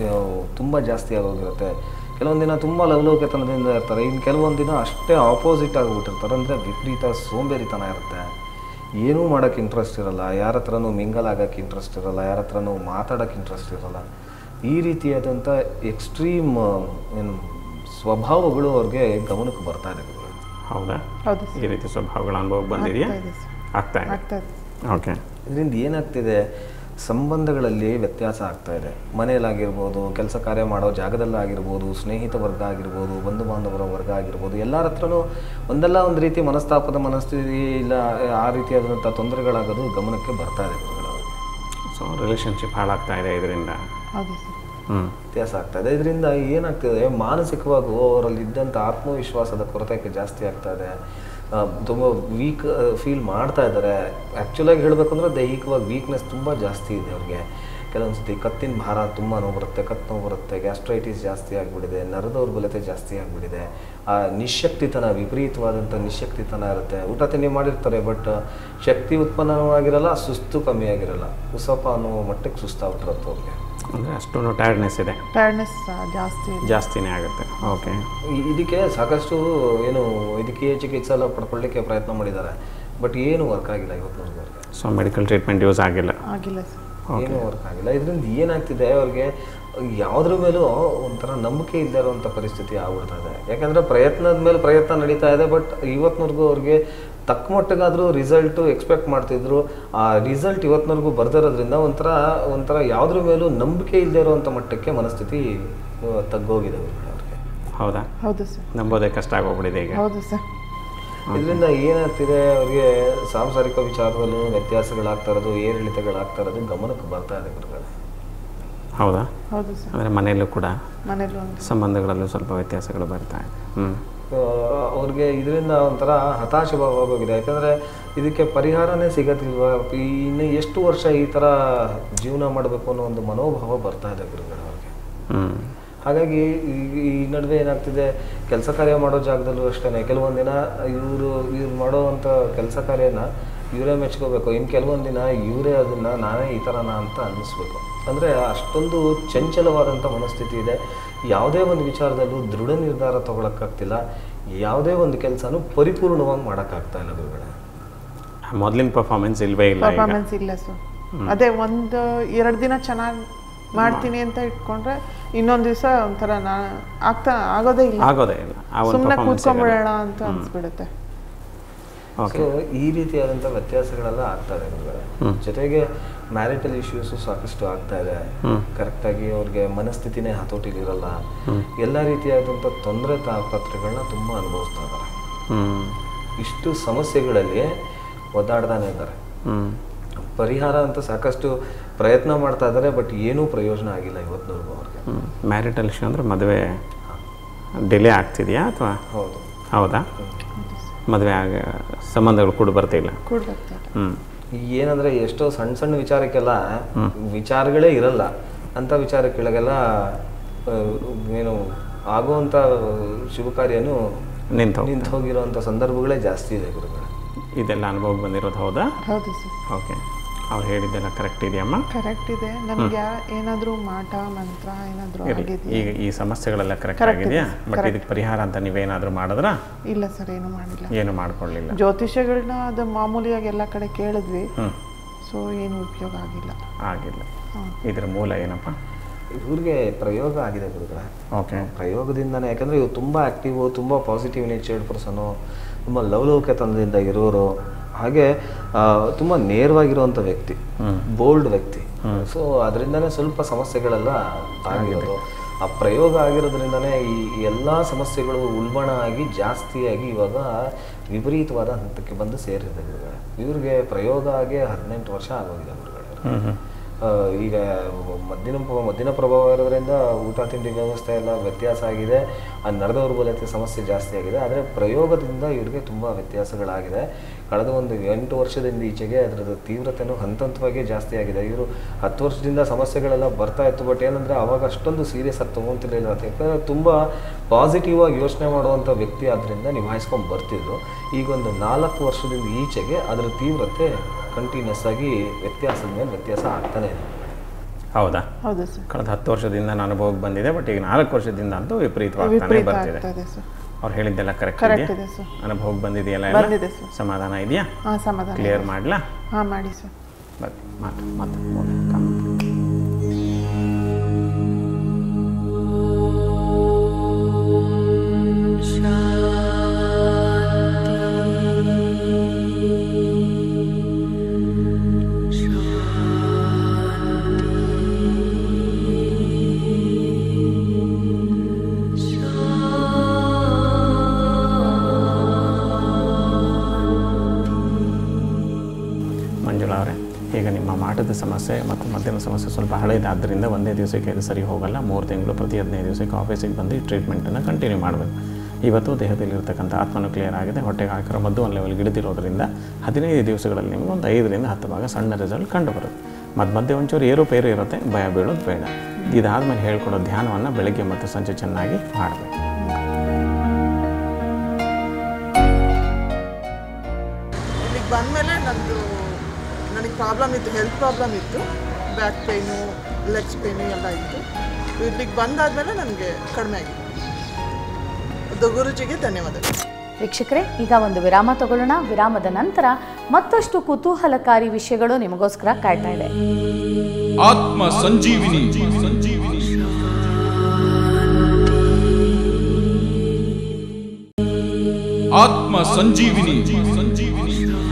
ತುಂಬ ಜಾಸ್ತಿ ಆಗೋಗಿರುತ್ತೆ. ಕೆಲವೊಂದು ದಿನ ತುಂಬ ಲವಲೌಕಿತನದಿಂದ ಇರ್ತಾರೆ. ಇನ್ನು ಕೆಲವೊಂದು ದಿನ ಅಷ್ಟೇ ಆಪೋಸಿಟ್ ಆಗಿಬಿಟ್ಟಿರ್ತಾರೆ. ಅಂದರೆ ವಿಪರೀತ ಸೋಂಬೇರಿತನ ಇರುತ್ತೆ. ಏನೂ ಮಾಡೋಕ್ಕೆ ಇಂಟ್ರೆಸ್ಟ್ ಇರೋಲ್ಲ, ಯಾರ ಹತ್ರನೂ ಮಿಂಗಲ್ ಆಗೋಕ್ಕೆ ಇಂಟ್ರೆಸ್ಟ್ ಇರೋಲ್ಲ, ಯಾರ ಹತ್ರನೂ ಮಾತಾಡೋಕ್ಕೆ ಇಂಟ್ರೆಸ್ಟ್ ಇರೋಲ್ಲ. ಈ ರೀತಿಯಾದಂಥ ಎಕ್ಸ್ಟ್ರೀಮ್ ಏನು ಸ್ವಭಾವಗಳು ಅವ್ರಿಗೆ ಗಮನಕ್ಕೆ ಬರ್ತಾ ಇದೆ. ಹೌದಾ? ಹೌದು. ಈ ರೀತಿ ಸ್ವಭಾವಗಳ ಅನುಭವ ಬಂದಿದೆಯಾ? ಆಗ್ತಾ ಇದೆ. ಓಕೆ. ಇದರಿಂದ ಏನಾಗ್ತಿದೆ, ಸಂಬಂಧಗಳಲ್ಲಿ ವ್ಯತ್ಯಾಸ ಆಗ್ತಾ ಇದೆ. ಮನೆಯಲ್ಲಾಗಿರ್ಬೋದು, ಕೆಲಸ ಕಾರ್ಯ ಮಾಡೋ ಜಾಗದಲ್ಲಾಗಿರ್ಬೋದು, ಸ್ನೇಹಿತ ವರ್ಗ ಆಗಿರ್ಬೋದು, ಬಂಧು ಬಾಂಧವರ ವರ್ಗ ಆಗಿರ್ಬೋದು, ಎಲ್ಲರ ಹತ್ರನೂ ಒಂದಲ್ಲ ಒಂದು ರೀತಿ ಮನಸ್ತಾಪದ ಮನಸ್ಥಿತಿ ಇಲ್ಲ ಆ ರೀತಿಯಾದಂಥ ತೊಂದರೆಗಳಾಗೋದು ಗಮನಕ್ಕೆ ಬರ್ತಾ ಇದೆ ಗುರುಗಳವ್ರಿಗೆ. ಸೊ ರಿಲೇಷನ್ಶಿಪ್ ಹಾಳಾಗ್ತಾ ಇದೆ ಇದರಿಂದ. ಹೌದು ಸರ್. ಹ್ಞೂ ವ್ಯತ್ಯಾಸ ಆಗ್ತಾ ಇದೆ. ಇದರಿಂದ ಏನಾಗ್ತಿದೆ, ಮಾನಸಿಕವಾಗೂ ಅವರಲ್ಲಿ ಇದ್ದಂಥ ಆತ್ಮವಿಶ್ವಾಸದ ಕೊರತೆ ಜಾಸ್ತಿ ಆಗ್ತಾ ಇದೆ. ತುಂಬ ವೀಕ್ ಫೀಲ್ ಮಾಡ್ತಾ ಇದ್ದಾರೆ. ಆ್ಯಕ್ಚುಲಾಗಿ ಹೇಳಬೇಕು ಅಂದರೆ ದೈಹಿಕವಾಗಿ ವೀಕ್ನೆಸ್ ತುಂಬ ಜಾಸ್ತಿ ಇದೆ ಅವ್ರಿಗೆ. ಕೆಲವೊಂದು ಸತಿ ಕತ್ತಿನ ಭಾರ ತುಂಬ ನೋವು ಬರುತ್ತೆ, ಕತ್ತು ನೋವು ಬರುತ್ತೆ, ಗ್ಯಾಸ್ಟ್ರೈಟಿಸ್ ಜಾಸ್ತಿ ಆಗಿಬಿಟ್ಟಿದೆ, ನರ ದೌರ್ಬಲ್ಯತೆ ಜಾಸ್ತಿ ಆಗಿಬಿಟ್ಟಿದೆ. ಆ ನಿಶಕ್ತಿತನ, ವಿಪರೀತವಾದಂಥ ನಿಶಕ್ತಿತನ ಇರುತ್ತೆ. ಊಟ ತಿಂಡಿ ಮಾಡಿರ್ತಾರೆ, ಬಟ್ ಶಕ್ತಿ ಉತ್ಪನ್ನವಾಗಿರಲ್ಲ, ಸುಸ್ತು ಕಮ್ಮಿ ಆಗಿರಲ್ಲ, ಉಸಪ ಅನ್ನೋ ಮಟ್ಟಕ್ಕೆ ಸುಸ್ತಾಗ್ಬಿಟ್ಟಿರುತ್ತೆ ಅವ್ರಿಗೆ. ಅಂದರೆ ಅಷ್ಟೊಂದು ಟೈರ್ಡ್ನೆಸ್ ಇದೆ, ಟೈರ್ಡ್ನೆಸ್ ಜಾಸ್ತಿ ಜಾಸ್ತಿನೇ ಆಗುತ್ತೆ. ಓಕೆ. ಇದಕ್ಕೆ ಸಾಕಷ್ಟು ಏನು ವೈದ್ಯಕೀಯ ಚಿಕಿತ್ಸೆ ಎಲ್ಲ ಪಡ್ಕೊಳ್ಳಿಕ್ಕೆ ಪ್ರಯತ್ನ ಮಾಡಿದ್ದಾರೆ, ಬಟ್ ಏನು ವರ್ಕ್ ಆಗಿಲ್ಲ ಇವತ್ತಿನವರೆಗೆ. ಸೊ ಮೆಡಿಕಲ್ ಟ್ರೀಟ್ಮೆಂಟ್ ಯೂಸ್ ಆಗಿಲ್ಲ ಆಗಿಲ್ಲ ಸರ್. ಏನೂ ವರ್ಕ್ ಆಗಿಲ್ಲ. ಇದರಿಂದ ಏನಾಗ್ತಿದೆ, ಅವ್ರಿಗೆ ಯಾವುದ್ರ ಮೇಲೂ ಒಂಥರ ನಂಬಿಕೆ ಇಲ್ಲದೆ ಇರುವಂಥ ಪರಿಸ್ಥಿತಿ ಆಗ್ಬಿಡ್ತಾ ಇದೆ. ಯಾಕಂದರೆ ಪ್ರಯತ್ನದ ಮೇಲೆ ಪ್ರಯತ್ನ ನಡೀತಾ ಇದೆ, ಬಟ್ ಇವತ್ತಿನವರೆಗೂ ಅವ್ರಿಗೆ ತಕ್ಕ ಮಟ್ಟಿಗಾದರೂ ರಿಸಲ್ಟು ಎಕ್ಸ್ಪೆಕ್ಟ್ ಮಾಡ್ತಿದ್ರು. ಆ ರಿಸಲ್ಟ್ ಇವತ್ತಿನವರೆಗೂ ಬರ್ದಿರೋದ್ರಿಂದ ಒಂಥರ ಒಂಥರ ಯಾವುದ್ರ ಮೇಲೂ ನಂಬಿಕೆ ಇಲ್ಲದೆ ಇರುವಂಥ ಮಟ್ಟಕ್ಕೆ ಮನಸ್ಥಿತಿ ತಗ್ಗೋಗಿದೆ ಅವ್ರಿಗೆ. ಹೌದಾ? ಹೌದು ಸರ್. ನಂಬೋದೇ ಕಷ್ಟ ಆಗೋಗ್ಬಿಟ್ಟಿದೆ ಈಗ. ಹೌದು ಸರ್. ಇದರಿಂದ ಏನಾಗ್ತಿದೆ, ಅವ್ರಿಗೆ ಸಾಂಸಾರಿಕ ವಿಚಾರದಲ್ಲೂ ವ್ಯತ್ಯಾಸಗಳಾಗ್ತಾ ಇರೋದು, ಏರಿಳಿತಗಳಾಗ್ತಾ ಇರೋದು ಗಮನಕ್ಕೆ ಬರ್ತಾ ಇದೆ ಗುರುಗಳೇ. ಹೌದಾ? ಹೌದು ಸರ್. ಅಂದರೆ ಮನೆಯಲ್ಲೂ ಕೂಡ ಮನೇಲೂ ಸಂಬಂಧಗಳಲ್ಲೂ ಸ್ವಲ್ಪ ವ್ಯತ್ಯಾಸಗಳು ಬರ್ತಾ ಇದೆ. ಹ್ಞೂ. ಅವ್ರಿಗೆ ಇದರಿಂದ ಒಂಥರ ಹತಾಶ ಭಾವ ಆಗೋಗಿದೆ. ಯಾಕಂದರೆ ಇದಕ್ಕೆ ಪರಿಹಾರನೇ ಸಿಗೋದಿಲ್ವ, ಇನ್ನು ಎಷ್ಟು ವರ್ಷ ಈ ಥರ ಜೀವನ ಮಾಡಬೇಕು ಅನ್ನೋ ಒಂದು ಮನೋಭಾವ ಬರ್ತಾ ಇದೆ ಗುರುಗಳು ಅವ್ರಿಗೆ. ಹ್ಞೂ. ಹಾಗಾಗಿ ಈ ನಡುವೆ ಏನಾಗ್ತಿದೆ, ಕೆಲಸ ಕಾರ್ಯ ಮಾಡೋ ಜಾಗದಲ್ಲೂ ಅಷ್ಟೇ ಕೆಲವೊಂದು ದಿನ ಇವರು ಇವ್ರು ಮಾಡೋವಂಥ ಕೆಲಸ ಕಾರ್ಯನ ಇವರೇ ಮೆಚ್ಕೋಬೇಕು, ಇನ್ನು ಕೆಲವೊಂದು ದಿನ ಇವರೇ ಅದನ್ನು ನಾನೇ ಈ ಥರನ ಅಂತ ಅನ್ನಿಸ್ಬೇಕು. ಅಂದರೆ ಅಷ್ಟೊಂದು ಚಂಚಲವಾದಂಥ ಮನಸ್ಥಿತಿ ಇದೆ. ಯಾವುದೇ ಒಂದು ವಿಚಾರದಲ್ಲೂ ದೃಢ ನಿರ್ಧಾರ ತೊಗೊಳಕ್ಕಾಗ್ತಿಲ್ಲ, ಯಾವುದೇ ಒಂದು ಕೆಲಸನೂ ಪರಿಪೂರ್ಣವಾಗಿ ಮಾಡೋಕ್ಕಾಗ್ತಾ ಇಲ್ಲ ಗುರುಗಳೇ. ಮೊದಲಿನ ಪರ್ಫಾರ್ಮೆನ್ಸ್ ಇಲ್ವೇ ಇಲ್ಲ. ಪರ್ಫಾರ್ಮೆನ್ಸ್ ಇಲ್ಲ ಸರ್. ಅದೇ ಒಂದು ಎರಡು ದಿನ ಚೆನ್ನಾಗಿ ಮಾಡ್ತೀನಿ ಅಂತ ಇಟ್ಕೊಂಡ್ರೆ ಇನ್ನೊಂದು ದಿವಸ ಒಂಥರ ನಾ ಆಗ್ತಾ ಆಗೋದೇ ಇಲ್ಲ ಆಗೋದೇ ಇಲ್ಲ. ಸುಮ್ಮನೆ ಕೂತ್ಕೊಂಡ್ಬಿಡೋಣ ಅಂತ ಅನ್ಸ್ಬಿಡುತ್ತೆ. ಸೊ ಈ ರೀತಿಯಾದಂಥ ವ್ಯತ್ಯಾಸಗಳೆಲ್ಲ ಆಗ್ತಾ ಇದೆ ಗುರುಗಳೇ. ಜೊತೆಗೆ ಮ್ಯಾರಿಟಲ್ ಇಶ್ಯೂಸು ಸಾಕಷ್ಟು ಆಗ್ತಾ ಇದೆ. ಕರೆಕ್ಟಾಗಿ ಅವ್ರಿಗೆ ಮನಸ್ಥಿತಿನೇ ಹತೋಟಿಲಿರಲ್ಲ. ಎಲ್ಲ ರೀತಿಯಾದಂಥ ತೊಂದರೆ ತಾಪತ್ರಗಳನ್ನ ತುಂಬ ಅನುಭವಿಸ್ತಾ ಇದ್ದಾರೆ. ಇಷ್ಟು ಸಮಸ್ಯೆಗಳಲ್ಲಿ ಒದ್ದಾಡ್ತಾನೆ ಇದ್ದಾರೆ. ಪರಿಹಾರ ಅಂತ ಸಾಕಷ್ಟು ಪ್ರಯತ್ನ ಮಾಡ್ತಾ ಇದ್ದಾರೆ, ಬಟ್ ಏನೂ ಪ್ರಯೋಜನ ಆಗಿಲ್ಲ ಇವತ್ತಿನವರೆಗೂ ಅವ್ರಿಗೆ. ಮ್ಯಾರಿಟಲ್ ಇಶ್ಯೂ ಅಂದರೆ ಮದುವೆ ಡಿಲೇ ಆಗ್ತಿದೆಯಾ ಅಥವಾ? ಹೌದು. ಹೌದಾ? ಮದುವೆ ಆಗ ಸಂಬಂಧಗಳು ಕೂಡ ಬರ್ತಿಲ್ಲ. ಹ್ಞೂ ಏನಂದರೆ ಎಷ್ಟೋ ಸಣ್ಣ ಸಣ್ಣ ವಿಚಾರಕ್ಕೆಲ್ಲ ವಿಚಾರಗಳೇ ಇರಲ್ಲ ಅಂಥ ವಿಚಾರಕ್ಕೆಲ್ಲ ಏನು ಆಗುವಂಥ ಶುಭ ಕಾರ್ಯನೂ ನಿಂತು ನಿಂತು ಹೋಗಿರೋಂಥ ಸಂದರ್ಭಗಳೇ ಜಾಸ್ತಿ ಇದೆ ಗುರುಗಳೇ. ಇದೆಲ್ಲ ಅನುಭವಕ್ಕೆ ಬಂದಿರೋದು ಹೌದಾ? ಹೌದು ಸರ್. ಓಕೆ, ಅವ್ರು ಹೇಳಿದ್ದೆಲ್ಲ ಕರೆಕ್ಟ್ ಇದೆಯಮ್ಮ? ಕರೆಕ್ಟ್ ಇದೆ. ನಮ್ಗೆ ಏನಾದರೂ ಮಾಟ ಮಂತ್ರ ಏನಾದರೂ ಆಗಿದೆಯಾ? ಈಗ ಈ ಸಮಸ್ಯೆಗಳೆಲ್ಲ ಕರೆಕ್ಟ್ ಆಗಿದೆಯಾ? ಬಟ್ ಇದಕ್ಕೆ ಪರಿಹಾರ ಅಂತ ನೀವೇನಾದರೂ ಮಾಡಿದ್ರಾ? ಇಲ್ಲ ಸರ್, ಏನು ಮಾಡಿಲ್ಲ. ಏನು ಮಾಡ್ಕೊಳ್ಳಿಲ್ಲ. ಜ್ಯೋತಿಷ್ಯಗಳನ್ನ ಅದು ಮಾಮೂಲಿಯಾಗಿ ಎಲ್ಲ ಕಡೆ ಕೇಳಿದ್ವಿ. ಸೊ ಏನು ಉಪಯೋಗ ಆಗಿಲ್ಲ. ಆಗಿಲ್ಲ. ಇದ್ರ ಮೂಲ ಏನಪ್ಪ? ಇವ್ರಿಗೆ ಪ್ರಯೋಗ ಆಗಿದೆ ಗುರುಗಳೇ. ಓಕೆ, ಪ್ರಯೋಗದಿಂದನೇ. ಯಾಕಂದರೆ ಇವ್ರು ತುಂಬ ಆ್ಯಕ್ಟಿವು, ತುಂಬ ಪಾಸಿಟಿವ್ ನೇಚರ್ಡ್ ಪರ್ಸನು, ತುಂಬ ಲವಲೌಕ್ಯತನದಿಂದ ಇರೋರು, ಹಾಗೆ ತುಂಬ ನೇರವಾಗಿರುವಂಥ ವ್ಯಕ್ತಿ, ಬೋಲ್ಡ್ ವ್ಯಕ್ತಿ. ಸೊ ಅದರಿಂದನೇ ಸ್ವಲ್ಪ ಸಮಸ್ಯೆಗಳೆಲ್ಲ ಆಗಿರೋದು. ಆ ಪ್ರಯೋಗ ಆಗಿರೋದ್ರಿಂದನೇ ಈ ಎಲ್ಲ ಸಮಸ್ಯೆಗಳು ಉಲ್ಬಣ ಆಗಿ ಜಾಸ್ತಿಯಾಗಿ ಇವಾಗ ವಿಪರೀತವಾದ ಹಂತಕ್ಕೆ ಬಂದು ಸೇರಿದೆ ಗುರುಗಳೇ. ಇವ್ರಿಗೆ ಪ್ರಯೋಗ ಆಗಿ ಹದಿನೆಂಟು ವರ್ಷ ಆಗೋಗಿದೆ ಗುರುಗಳೇ. ಈಗ ಮದ್ದಿನ ಮದ್ದಿನ ಪ್ರಭಾವ ಇರೋದ್ರಿಂದ ಊಟ ತಿಂಡಿ ವ್ಯವಸ್ಥೆ ಎಲ್ಲ ವ್ಯತ್ಯಾಸ ಆಗಿದೆ. ಆ ನರದ ದುರ್ಬಲತೆ ಸಮಸ್ಯೆ ಜಾಸ್ತಿ ಆಗಿದೆ. ಆದರೆ ಪ್ರಯೋಗದಿಂದ ಇವ್ರಿಗೆ ತುಂಬ ವ್ಯತ್ಯಾಸಗಳಾಗಿದೆ. ಕಳೆದ ಒಂದು ಎಂಟು ವರ್ಷದಿಂದ ಈಚೆಗೆ ಅದರದ್ದು ತೀವ್ರತೆಯೂ ಹಂತ ಹಂತವಾಗಿ ಜಾಸ್ತಿ ಆಗಿದೆ. ಇವರು ಹತ್ತು ವರ್ಷದಿಂದ ಸಮಸ್ಯೆಗಳೆಲ್ಲ ಬರ್ತಾ ಇತ್ತು, ಬಟ್ ಏನಂದರೆ ಅವಾಗ ಅಷ್ಟೊಂದು ಸೀರಿಯಸ್ ಆಗಿ ತೊಗೊತಿರ್ಲಿಲ್ಲ. ಯಾಕಂದರೆ ತುಂಬ ಪಾಸಿಟಿವ್ ಆಗಿ ಯೋಚನೆ ಮಾಡುವಂಥ ವ್ಯಕ್ತಿ ಆದ್ದರಿಂದ ನಿಭಾಯಿಸ್ಕೊಂಡು ಬರ್ತಿದ್ರು. ಈಗೊಂದು ನಾಲ್ಕು ವರ್ಷದಿಂದ ಈಚೆಗೆ ಅದರ ತೀವ್ರತೆ ಕಂಟಿನ್ಯೂಸ್ ಆಗಿ ವ್ಯತ್ಯಾಸದ ಮೇಲೆ ವ್ಯತ್ಯಾಸ ಆಗ್ತಾನೆ ಇದೆ. ಹೌದಾ? ಹೌದು ಸರ್. ಕಳೆದ ಹತ್ತು ವರ್ಷದಿಂದ ಅನುಭವಕ್ಕೆ ಬಂದಿದೆ, ಬಟ್ ಈಗ ನಾಲ್ಕು ವರ್ಷದಿಂದ ಅಂತೂ ವಿಪರೀತವಾಗ್ತಾನೆ ಬರ್ತಿದೆ. ಅವ್ರು ಹೇಳಿದ್ದೆಲ್ಲ ಕರೆಕ್ಟ್ ಇದೆ? ಅನುಭವಕ್ಕೆ ಬಂದಿದೆಯಲ್ಲ? ಸಮಾಧಾನ ಇದೆಯಾ? ಸಮಾಧಾನ. ಕ್ಲಿಯರ್ ಮಾಡಲಾ? ಹಾಂ ಮಾಡಿ ಸರ್. ಬರ್ತೀನಿ ಮಾತು ಮಾತು ಈಗ ನಿಮ್ಮ ಮಾಟದ ಸಮಸ್ಯೆ ಮತ್ತು ಮಧ್ಯಮ ಸಮಸ್ಯೆ ಸ್ವಲ್ಪ ಹಳೆಯದಾದ್ದರಿಂದ ಒಂದೇ ದಿವಸಕ್ಕೆ ಇದು ಸರಿ ಹೋಗಲ್ಲ. ಮೂರು ತಿಂಗಳು ಪ್ರತಿ ಹದಿನೈದು ದಿವಸಕ್ಕೆ ಆಫೀಸಿಗೆ ಬಂದು ಈ ಟ್ರೀಟ್ಮೆಂಟನ್ನು ಕಂಟಿನ್ಯೂ ಮಾಡಬೇಕು. ಇವತ್ತು ದೇಹದಲ್ಲಿರ್ತಕ್ಕಂಥ ಆತ್ಮನು ಕ್ಲಿಯರ್ ಆಗಿದೆ. ಹೊಟ್ಟೆಗೆ ಹಾಕಿರೋ ಮದ್ದು ಒಂದು ಲೆವೆಲ್ಗೆ ಇಳಿದಿರೋದ್ರಿಂದ ಹದಿನೈದು ದಿವಸಗಳಲ್ಲಿ ನಿಮಗೆ ಒಂದು ಐದರಿಂದ ಹತ್ತು ಭಾಗ ಸಣ್ಣ ರಿಸಲ್ಟ್ ಕಂಡುಬರುತ್ತೆ. ಮಧ್ಯ ಮಧ್ಯೆ ಒಂಚೂರು ಏರುಪೇರು ಇರುತ್ತೆ, ಭಯ ಬೀಳೋದು ಬೇಡ. ಇದಾದಮೇಲೆ ಹೇಳ್ಕೊಡೋ ಧ್ಯಾನವನ್ನು ಬೆಳಗ್ಗೆ ಮತ್ತು ಸಂಜೆ ಚೆನ್ನಾಗಿ ಮಾಡಬೇಕು. ಇಲ್ಲಿಗೆ ಬಂದಮೇಲೆ ನಂದು ನನಗೆ ಪ್ರಾಬ್ಲಮ್ ಇತ್ತು, ಹೆಲ್ತ್ ಪ್ರಾಬ್ಲಮ್ ಇತ್ತು, ಬ್ಯಾಕ್ ಪೇಯ್ನು, ಲೆಗ್ಸ್ ಪೇಯ್ನು ಎಲ್ಲ ಇತ್ತು. ಇಲ್ಲಿಗೆ ಬಂದಾದಮೇಲೆ ನನಗೆ ಕಡಿಮೆ ಆಗಿದೆ. ಅದು ಗುರುಜಿಗೆ ಧನ್ಯವಾದಗಳು. ವೀಕ್ಷಕರೇ, ಈಗ ಒಂದು ವಿರಾಮ ತಗೊಳ್ಳೋಣ. ವಿರಾಮದ ನಂತರ ಮತ್ತಷ್ಟು ಕುತೂಹಲಕಾರಿ ವಿಷಯಗಳು ನಿಮಗೋಸ್ಕರ ಕಾಯ್ತಾ ಇದೆ. ಆತ್ಮ ಸಂಜೀವಿನಿ ಸಂಜೀವಿನಿ ಆತ್ಮ ಸಂಜೀವಿನಿ ಸಂಜೀವಿನಿ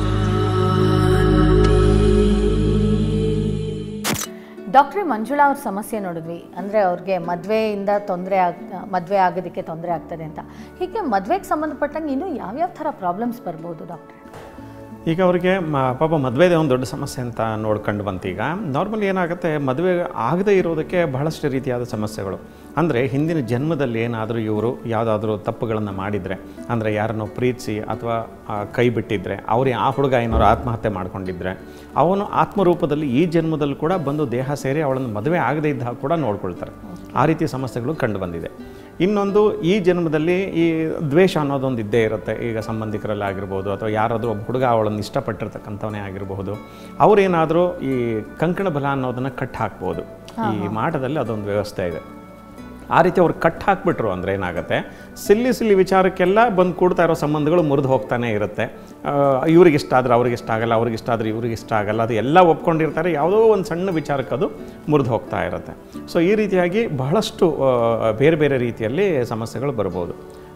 ಡಾಕ್ಟ್ರೆ ಮಂಜುಳಾ ಅವ್ರ ಸಮಸ್ಯೆ ನೋಡಿದ್ವಿ. ಅಂದರೆ ಅವ್ರಿಗೆ ಮದುವೆಯಿಂದ ತೊಂದರೆ ಆಗ್ ಮದುವೆ ಆಗೋದಕ್ಕೆ ತೊಂದರೆ ಆಗ್ತದೆ ಅಂತ. ಹೀಗೆ ಮದುವೆಗೆ ಸಂಬಂಧಪಟ್ಟಂಗೆ ಇನ್ನೂ ಯಾವ್ಯಾವ ಥರ ಪ್ರಾಬ್ಲಮ್ಸ್ ಬರ್ಬೋದು ಡಾಕ್ಟ್ರೆ? ಈಗ ಅವರಿಗೆ ಮ ಪಾಪ ಮದುವೆದೇ ಒಂದು ದೊಡ್ಡ ಸಮಸ್ಯೆ ಅಂತ ನೋಡ್ಕೊಂಡು ಬಂತೀಗ. ನಾರ್ಮಲಿ ಏನಾಗುತ್ತೆ, ಮದುವೆ ಆಗದೇ ಇರೋದಕ್ಕೆ ಬಹಳಷ್ಟು ರೀತಿಯಾದ ಸಮಸ್ಯೆಗಳು. ಅಂದರೆ ಹಿಂದಿನ ಜನ್ಮದಲ್ಲಿ ಏನಾದರೂ ಇವರು ಯಾವುದಾದ್ರೂ ತಪ್ಪುಗಳನ್ನು ಮಾಡಿದರೆ, ಅಂದರೆ ಯಾರನ್ನೋ ಪ್ರೀತಿಸಿ ಅಥವಾ ಕೈ ಬಿಟ್ಟಿದ್ದರೆ, ಅವ್ರಿಗೆ ಆ ಹುಡುಗ ಏನಾದ್ರು ಆತ್ಮಹತ್ಯೆ ಮಾಡ್ಕೊಂಡಿದ್ರೆ, ಅವನು ಆತ್ಮರೂಪದಲ್ಲಿ ಈ ಜನ್ಮದಲ್ಲಿ ಕೂಡ ಬಂದು ದೇಹ ಸೇರಿ ಅವಳನ್ನು ಮದುವೆ ಆಗದೇ ಇದ್ದಾಗ ಕೂಡ ನೋಡ್ಕೊಳ್ತಾರೆ. ಆ ರೀತಿಯ ಸಮಸ್ಯೆಗಳು ಕಂಡು ಬಂದಿದೆ. ಇನ್ನೊಂದು, ಈ ಜನ್ಮದಲ್ಲಿ ಈ ದ್ವೇಷ ಅನ್ನೋದೊಂದು ಇದ್ದೇ ಇರುತ್ತೆ. ಈಗ ಸಂಬಂಧಿಕರಲ್ಲಿ ಆಗಿರ್ಬೋದು, ಅಥವಾ ಯಾರಾದರೂ ಒಬ್ಬ ಹುಡುಗ ಅವಳನ್ನು ಇಷ್ಟಪಟ್ಟಿರ್ತಕ್ಕಂಥವನೇ ಆಗಿರ್ಬೋದು, ಅವರೇನಾದರೂ ಈ ಕಂಕಣ ಬಲ ಅನ್ನೋದನ್ನು ಕಟ್ ಹಾಕ್ಬೋದು. ಈ ಮಾಟದಲ್ಲಿ ಅದೊಂದು ವ್ಯವಸ್ಥೆ ಇದೆ. ಆ ರೀತಿ ಅವ್ರು ಕಟ್ ಹಾಕ್ಬಿಟ್ರು ಅಂದರೆ ಏನಾಗುತ್ತೆ, ಸಿಲ್ಲಿ ಸಿಲ್ಲಿ ವಿಚಾರಕ್ಕೆಲ್ಲ ಬಂದು ಕೂಡ್ತಾ ಇರೋ ಸಂಬಂಧಗಳು ಮುರಿದು ಹೋಗ್ತಾನೆ ಇರುತ್ತೆ. ಇವ್ರಿಗಿಷ್ಟ ಆದರೆ ಅವ್ರಿಗಿಷ್ಟ ಆಗಲ್ಲ, ಅವ್ರಿಗಿಷ್ಟ ಆದರೆ ಇವ್ರಿಗಿಷ್ಟ ಆಗಲ್ಲ, ಅದು ಎಲ್ಲ ಒಪ್ಕೊಂಡಿರ್ತಾರೆ. ಯಾವುದೋ ಒಂದು ಸಣ್ಣ ವಿಚಾರಕ್ಕೆ ಅದು ಮುರಿದು ಹೋಗ್ತಾ ಇರುತ್ತೆ. ಸೊ ಈ ರೀತಿಯಾಗಿ ಬಹಳಷ್ಟು ಬೇರೆ ಬೇರೆ ರೀತಿಯಲ್ಲಿ ಸಮಸ್ಯೆಗಳು ಬರ್ಬೋದು.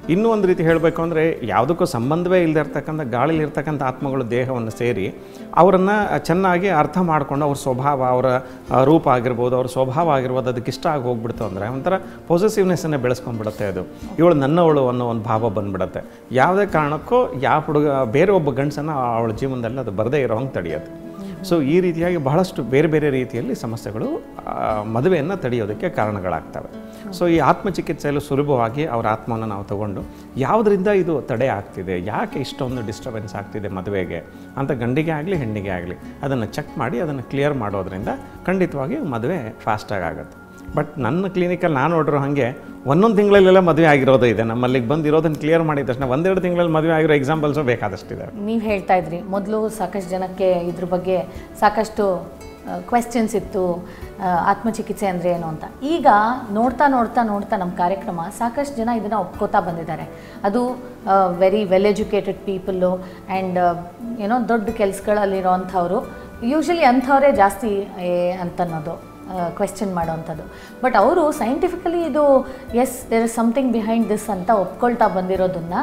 ಇನ್ನೂ ಒಂದು ರೀತಿ ಹೇಳಬೇಕು ಅಂದರೆ ಯಾವುದಕ್ಕೂ ಸಂಬಂಧವೇ ಇಲ್ಲದೆ ಇರ್ತಕ್ಕಂಥ ಗಾಳಿಲಿರ್ತಕ್ಕಂಥ ಆತ್ಮಗಳು ದೇಹವನ್ನು ಸೇರಿ ಅವರನ್ನು ಚೆನ್ನಾಗಿ ಅರ್ಥ ಮಾಡಿಕೊಂಡು ಅವ್ರ ಸ್ವಭಾವ, ಅವರ ರೂಪ ಆಗಿರ್ಬೋದು, ಅವ್ರ ಸ್ವಭಾವ ಆಗಿರ್ಬೋದು, ಅದಕ್ಕೆ ಇಷ್ಟ ಆಗಿ ಹೋಗ್ಬಿಡ್ತು ಅಂದರೆ ಒಂಥರ ಪೊಸೆಸಿವ್ನೆಸ್ಸನ್ನೇ ಬೆಳೆಸ್ಕೊಂಡ್ಬಿಡುತ್ತೆ. ಅದು ಇವಳು ನನ್ನವಳು ಅನ್ನೋ ಒಂದು ಭಾವ ಬಂದ್ಬಿಡುತ್ತೆ. ಯಾವುದೇ ಕಾರಣಕ್ಕೂ ಯಾವ ಹುಡುಗ ಬೇರೆ ಒಬ್ಬ ಗಂಡಸನ್ನು ಅವಳ ಜೀವನದಲ್ಲಿ ಅದು ಬರದೇ ಇರೋ ಹಂಗೆ ತಡೆಯುತ್ತೆ. ಸೊ ಈ ರೀತಿಯಾಗಿ ಬಹಳಷ್ಟು ಬೇರೆ ಬೇರೆ ರೀತಿಯಲ್ಲಿ ಸಮಸ್ಯೆಗಳು ಮದುವೆಯನ್ನು ತಡೆಯೋದಕ್ಕೆ ಕಾರಣಗಳಾಗ್ತವೆ. ಸೊ ಈ ಆತ್ಮಚಿಕಿತ್ಸೆಯಲ್ಲೂ ಸುಲಭವಾಗಿ ಅವರ ಆತ್ಮವನ್ನು ನಾವು ತಗೊಂಡು ಯಾವುದರಿಂದ ಇದು ತಡೆ ಆಗ್ತಿದೆ, ಯಾಕೆ ಇಷ್ಟೊಂದು ಡಿಸ್ಟರ್ಬೆನ್ಸ್ ಆಗ್ತಿದೆ ಮದುವೆಗೆ ಅಂತ ಗಂಡಿಗೆ ಆಗಲಿ ಹೆಣ್ಣಿಗೆ ಆಗಲಿ ಅದನ್ನು ಚೆಕ್ ಮಾಡಿ ಅದನ್ನು ಕ್ಲಿಯರ್ ಮಾಡೋದ್ರಿಂದ ಖಂಡಿತವಾಗಿ ಮದುವೆ ಫಾಸ್ಟಾಗಿ ಆಗುತ್ತೆ. ಬಟ್ ನನ್ನ ಕ್ಲಿನಿಕಲ್ಲಿ ನಾನು ನೋಡಿರೋ ಹಾಗೆ ಒಂದೊಂದು ತಿಂಗಳಲ್ಲೆಲ್ಲ ಮದುವೆ ಆಗಿರೋದು ಇದೆ. ನಮ್ಮಲ್ಲಿಗೆ ಬಂದಿರೋದನ್ನು ಕ್ಲಿಯರ್ ಮಾಡಿದ ತಕ್ಷಣ ಒಂದೆರಡು ತಿಂಗಳಲ್ಲಿ ಮದುವೆ ಆಗಿರೋ ಎಕ್ಸಾಂಪಲ್ಸು ಬೇಕಾದಷ್ಟಿದೆ. ನೀವು ಹೇಳ್ತಾ ಇದ್ರಿ ಮೊದಲು ಸಾಕಷ್ಟು ಜನಕ್ಕೆ ಇದ್ರ ಬಗ್ಗೆ ಸಾಕಷ್ಟು ಕ್ವೆಶ್ಚನ್ಸ್ ಇತ್ತು, ಆತ್ಮಚಿಕಿತ್ಸೆ ಅಂದರೆ ಏನು ಅಂತ. ಈಗ ನೋಡ್ತಾ ನೋಡ್ತಾ ನೋಡ್ತಾ ನಮ್ಮ ಕಾರ್ಯಕ್ರಮ ಸಾಕಷ್ಟು ಜನ ಇದನ್ನು ಒಪ್ಕೋತಾ ಬಂದಿದ್ದಾರೆ. ಅದು very well educated people and ಏನೋ ದೊಡ್ಡ ಕೆಲಸಗಳಲ್ಲಿರೋವಂಥವ್ರು, ಯೂಶ್ವಲಿ ಅಂಥವರೇ ಜಾಸ್ತಿ ಅಂತನ್ನೋದು ಕ್ವೆಶ್ಚನ್ ಮಾಡೋವಂಥದ್ದು. ಬಟ್ ಅವರು ಸೈಂಟಿಫಿಕಲಿ ಇದು yes there is something behind this ಅಂತ ಒಪ್ಕೊಳ್ತಾ ಬಂದಿರೋದನ್ನು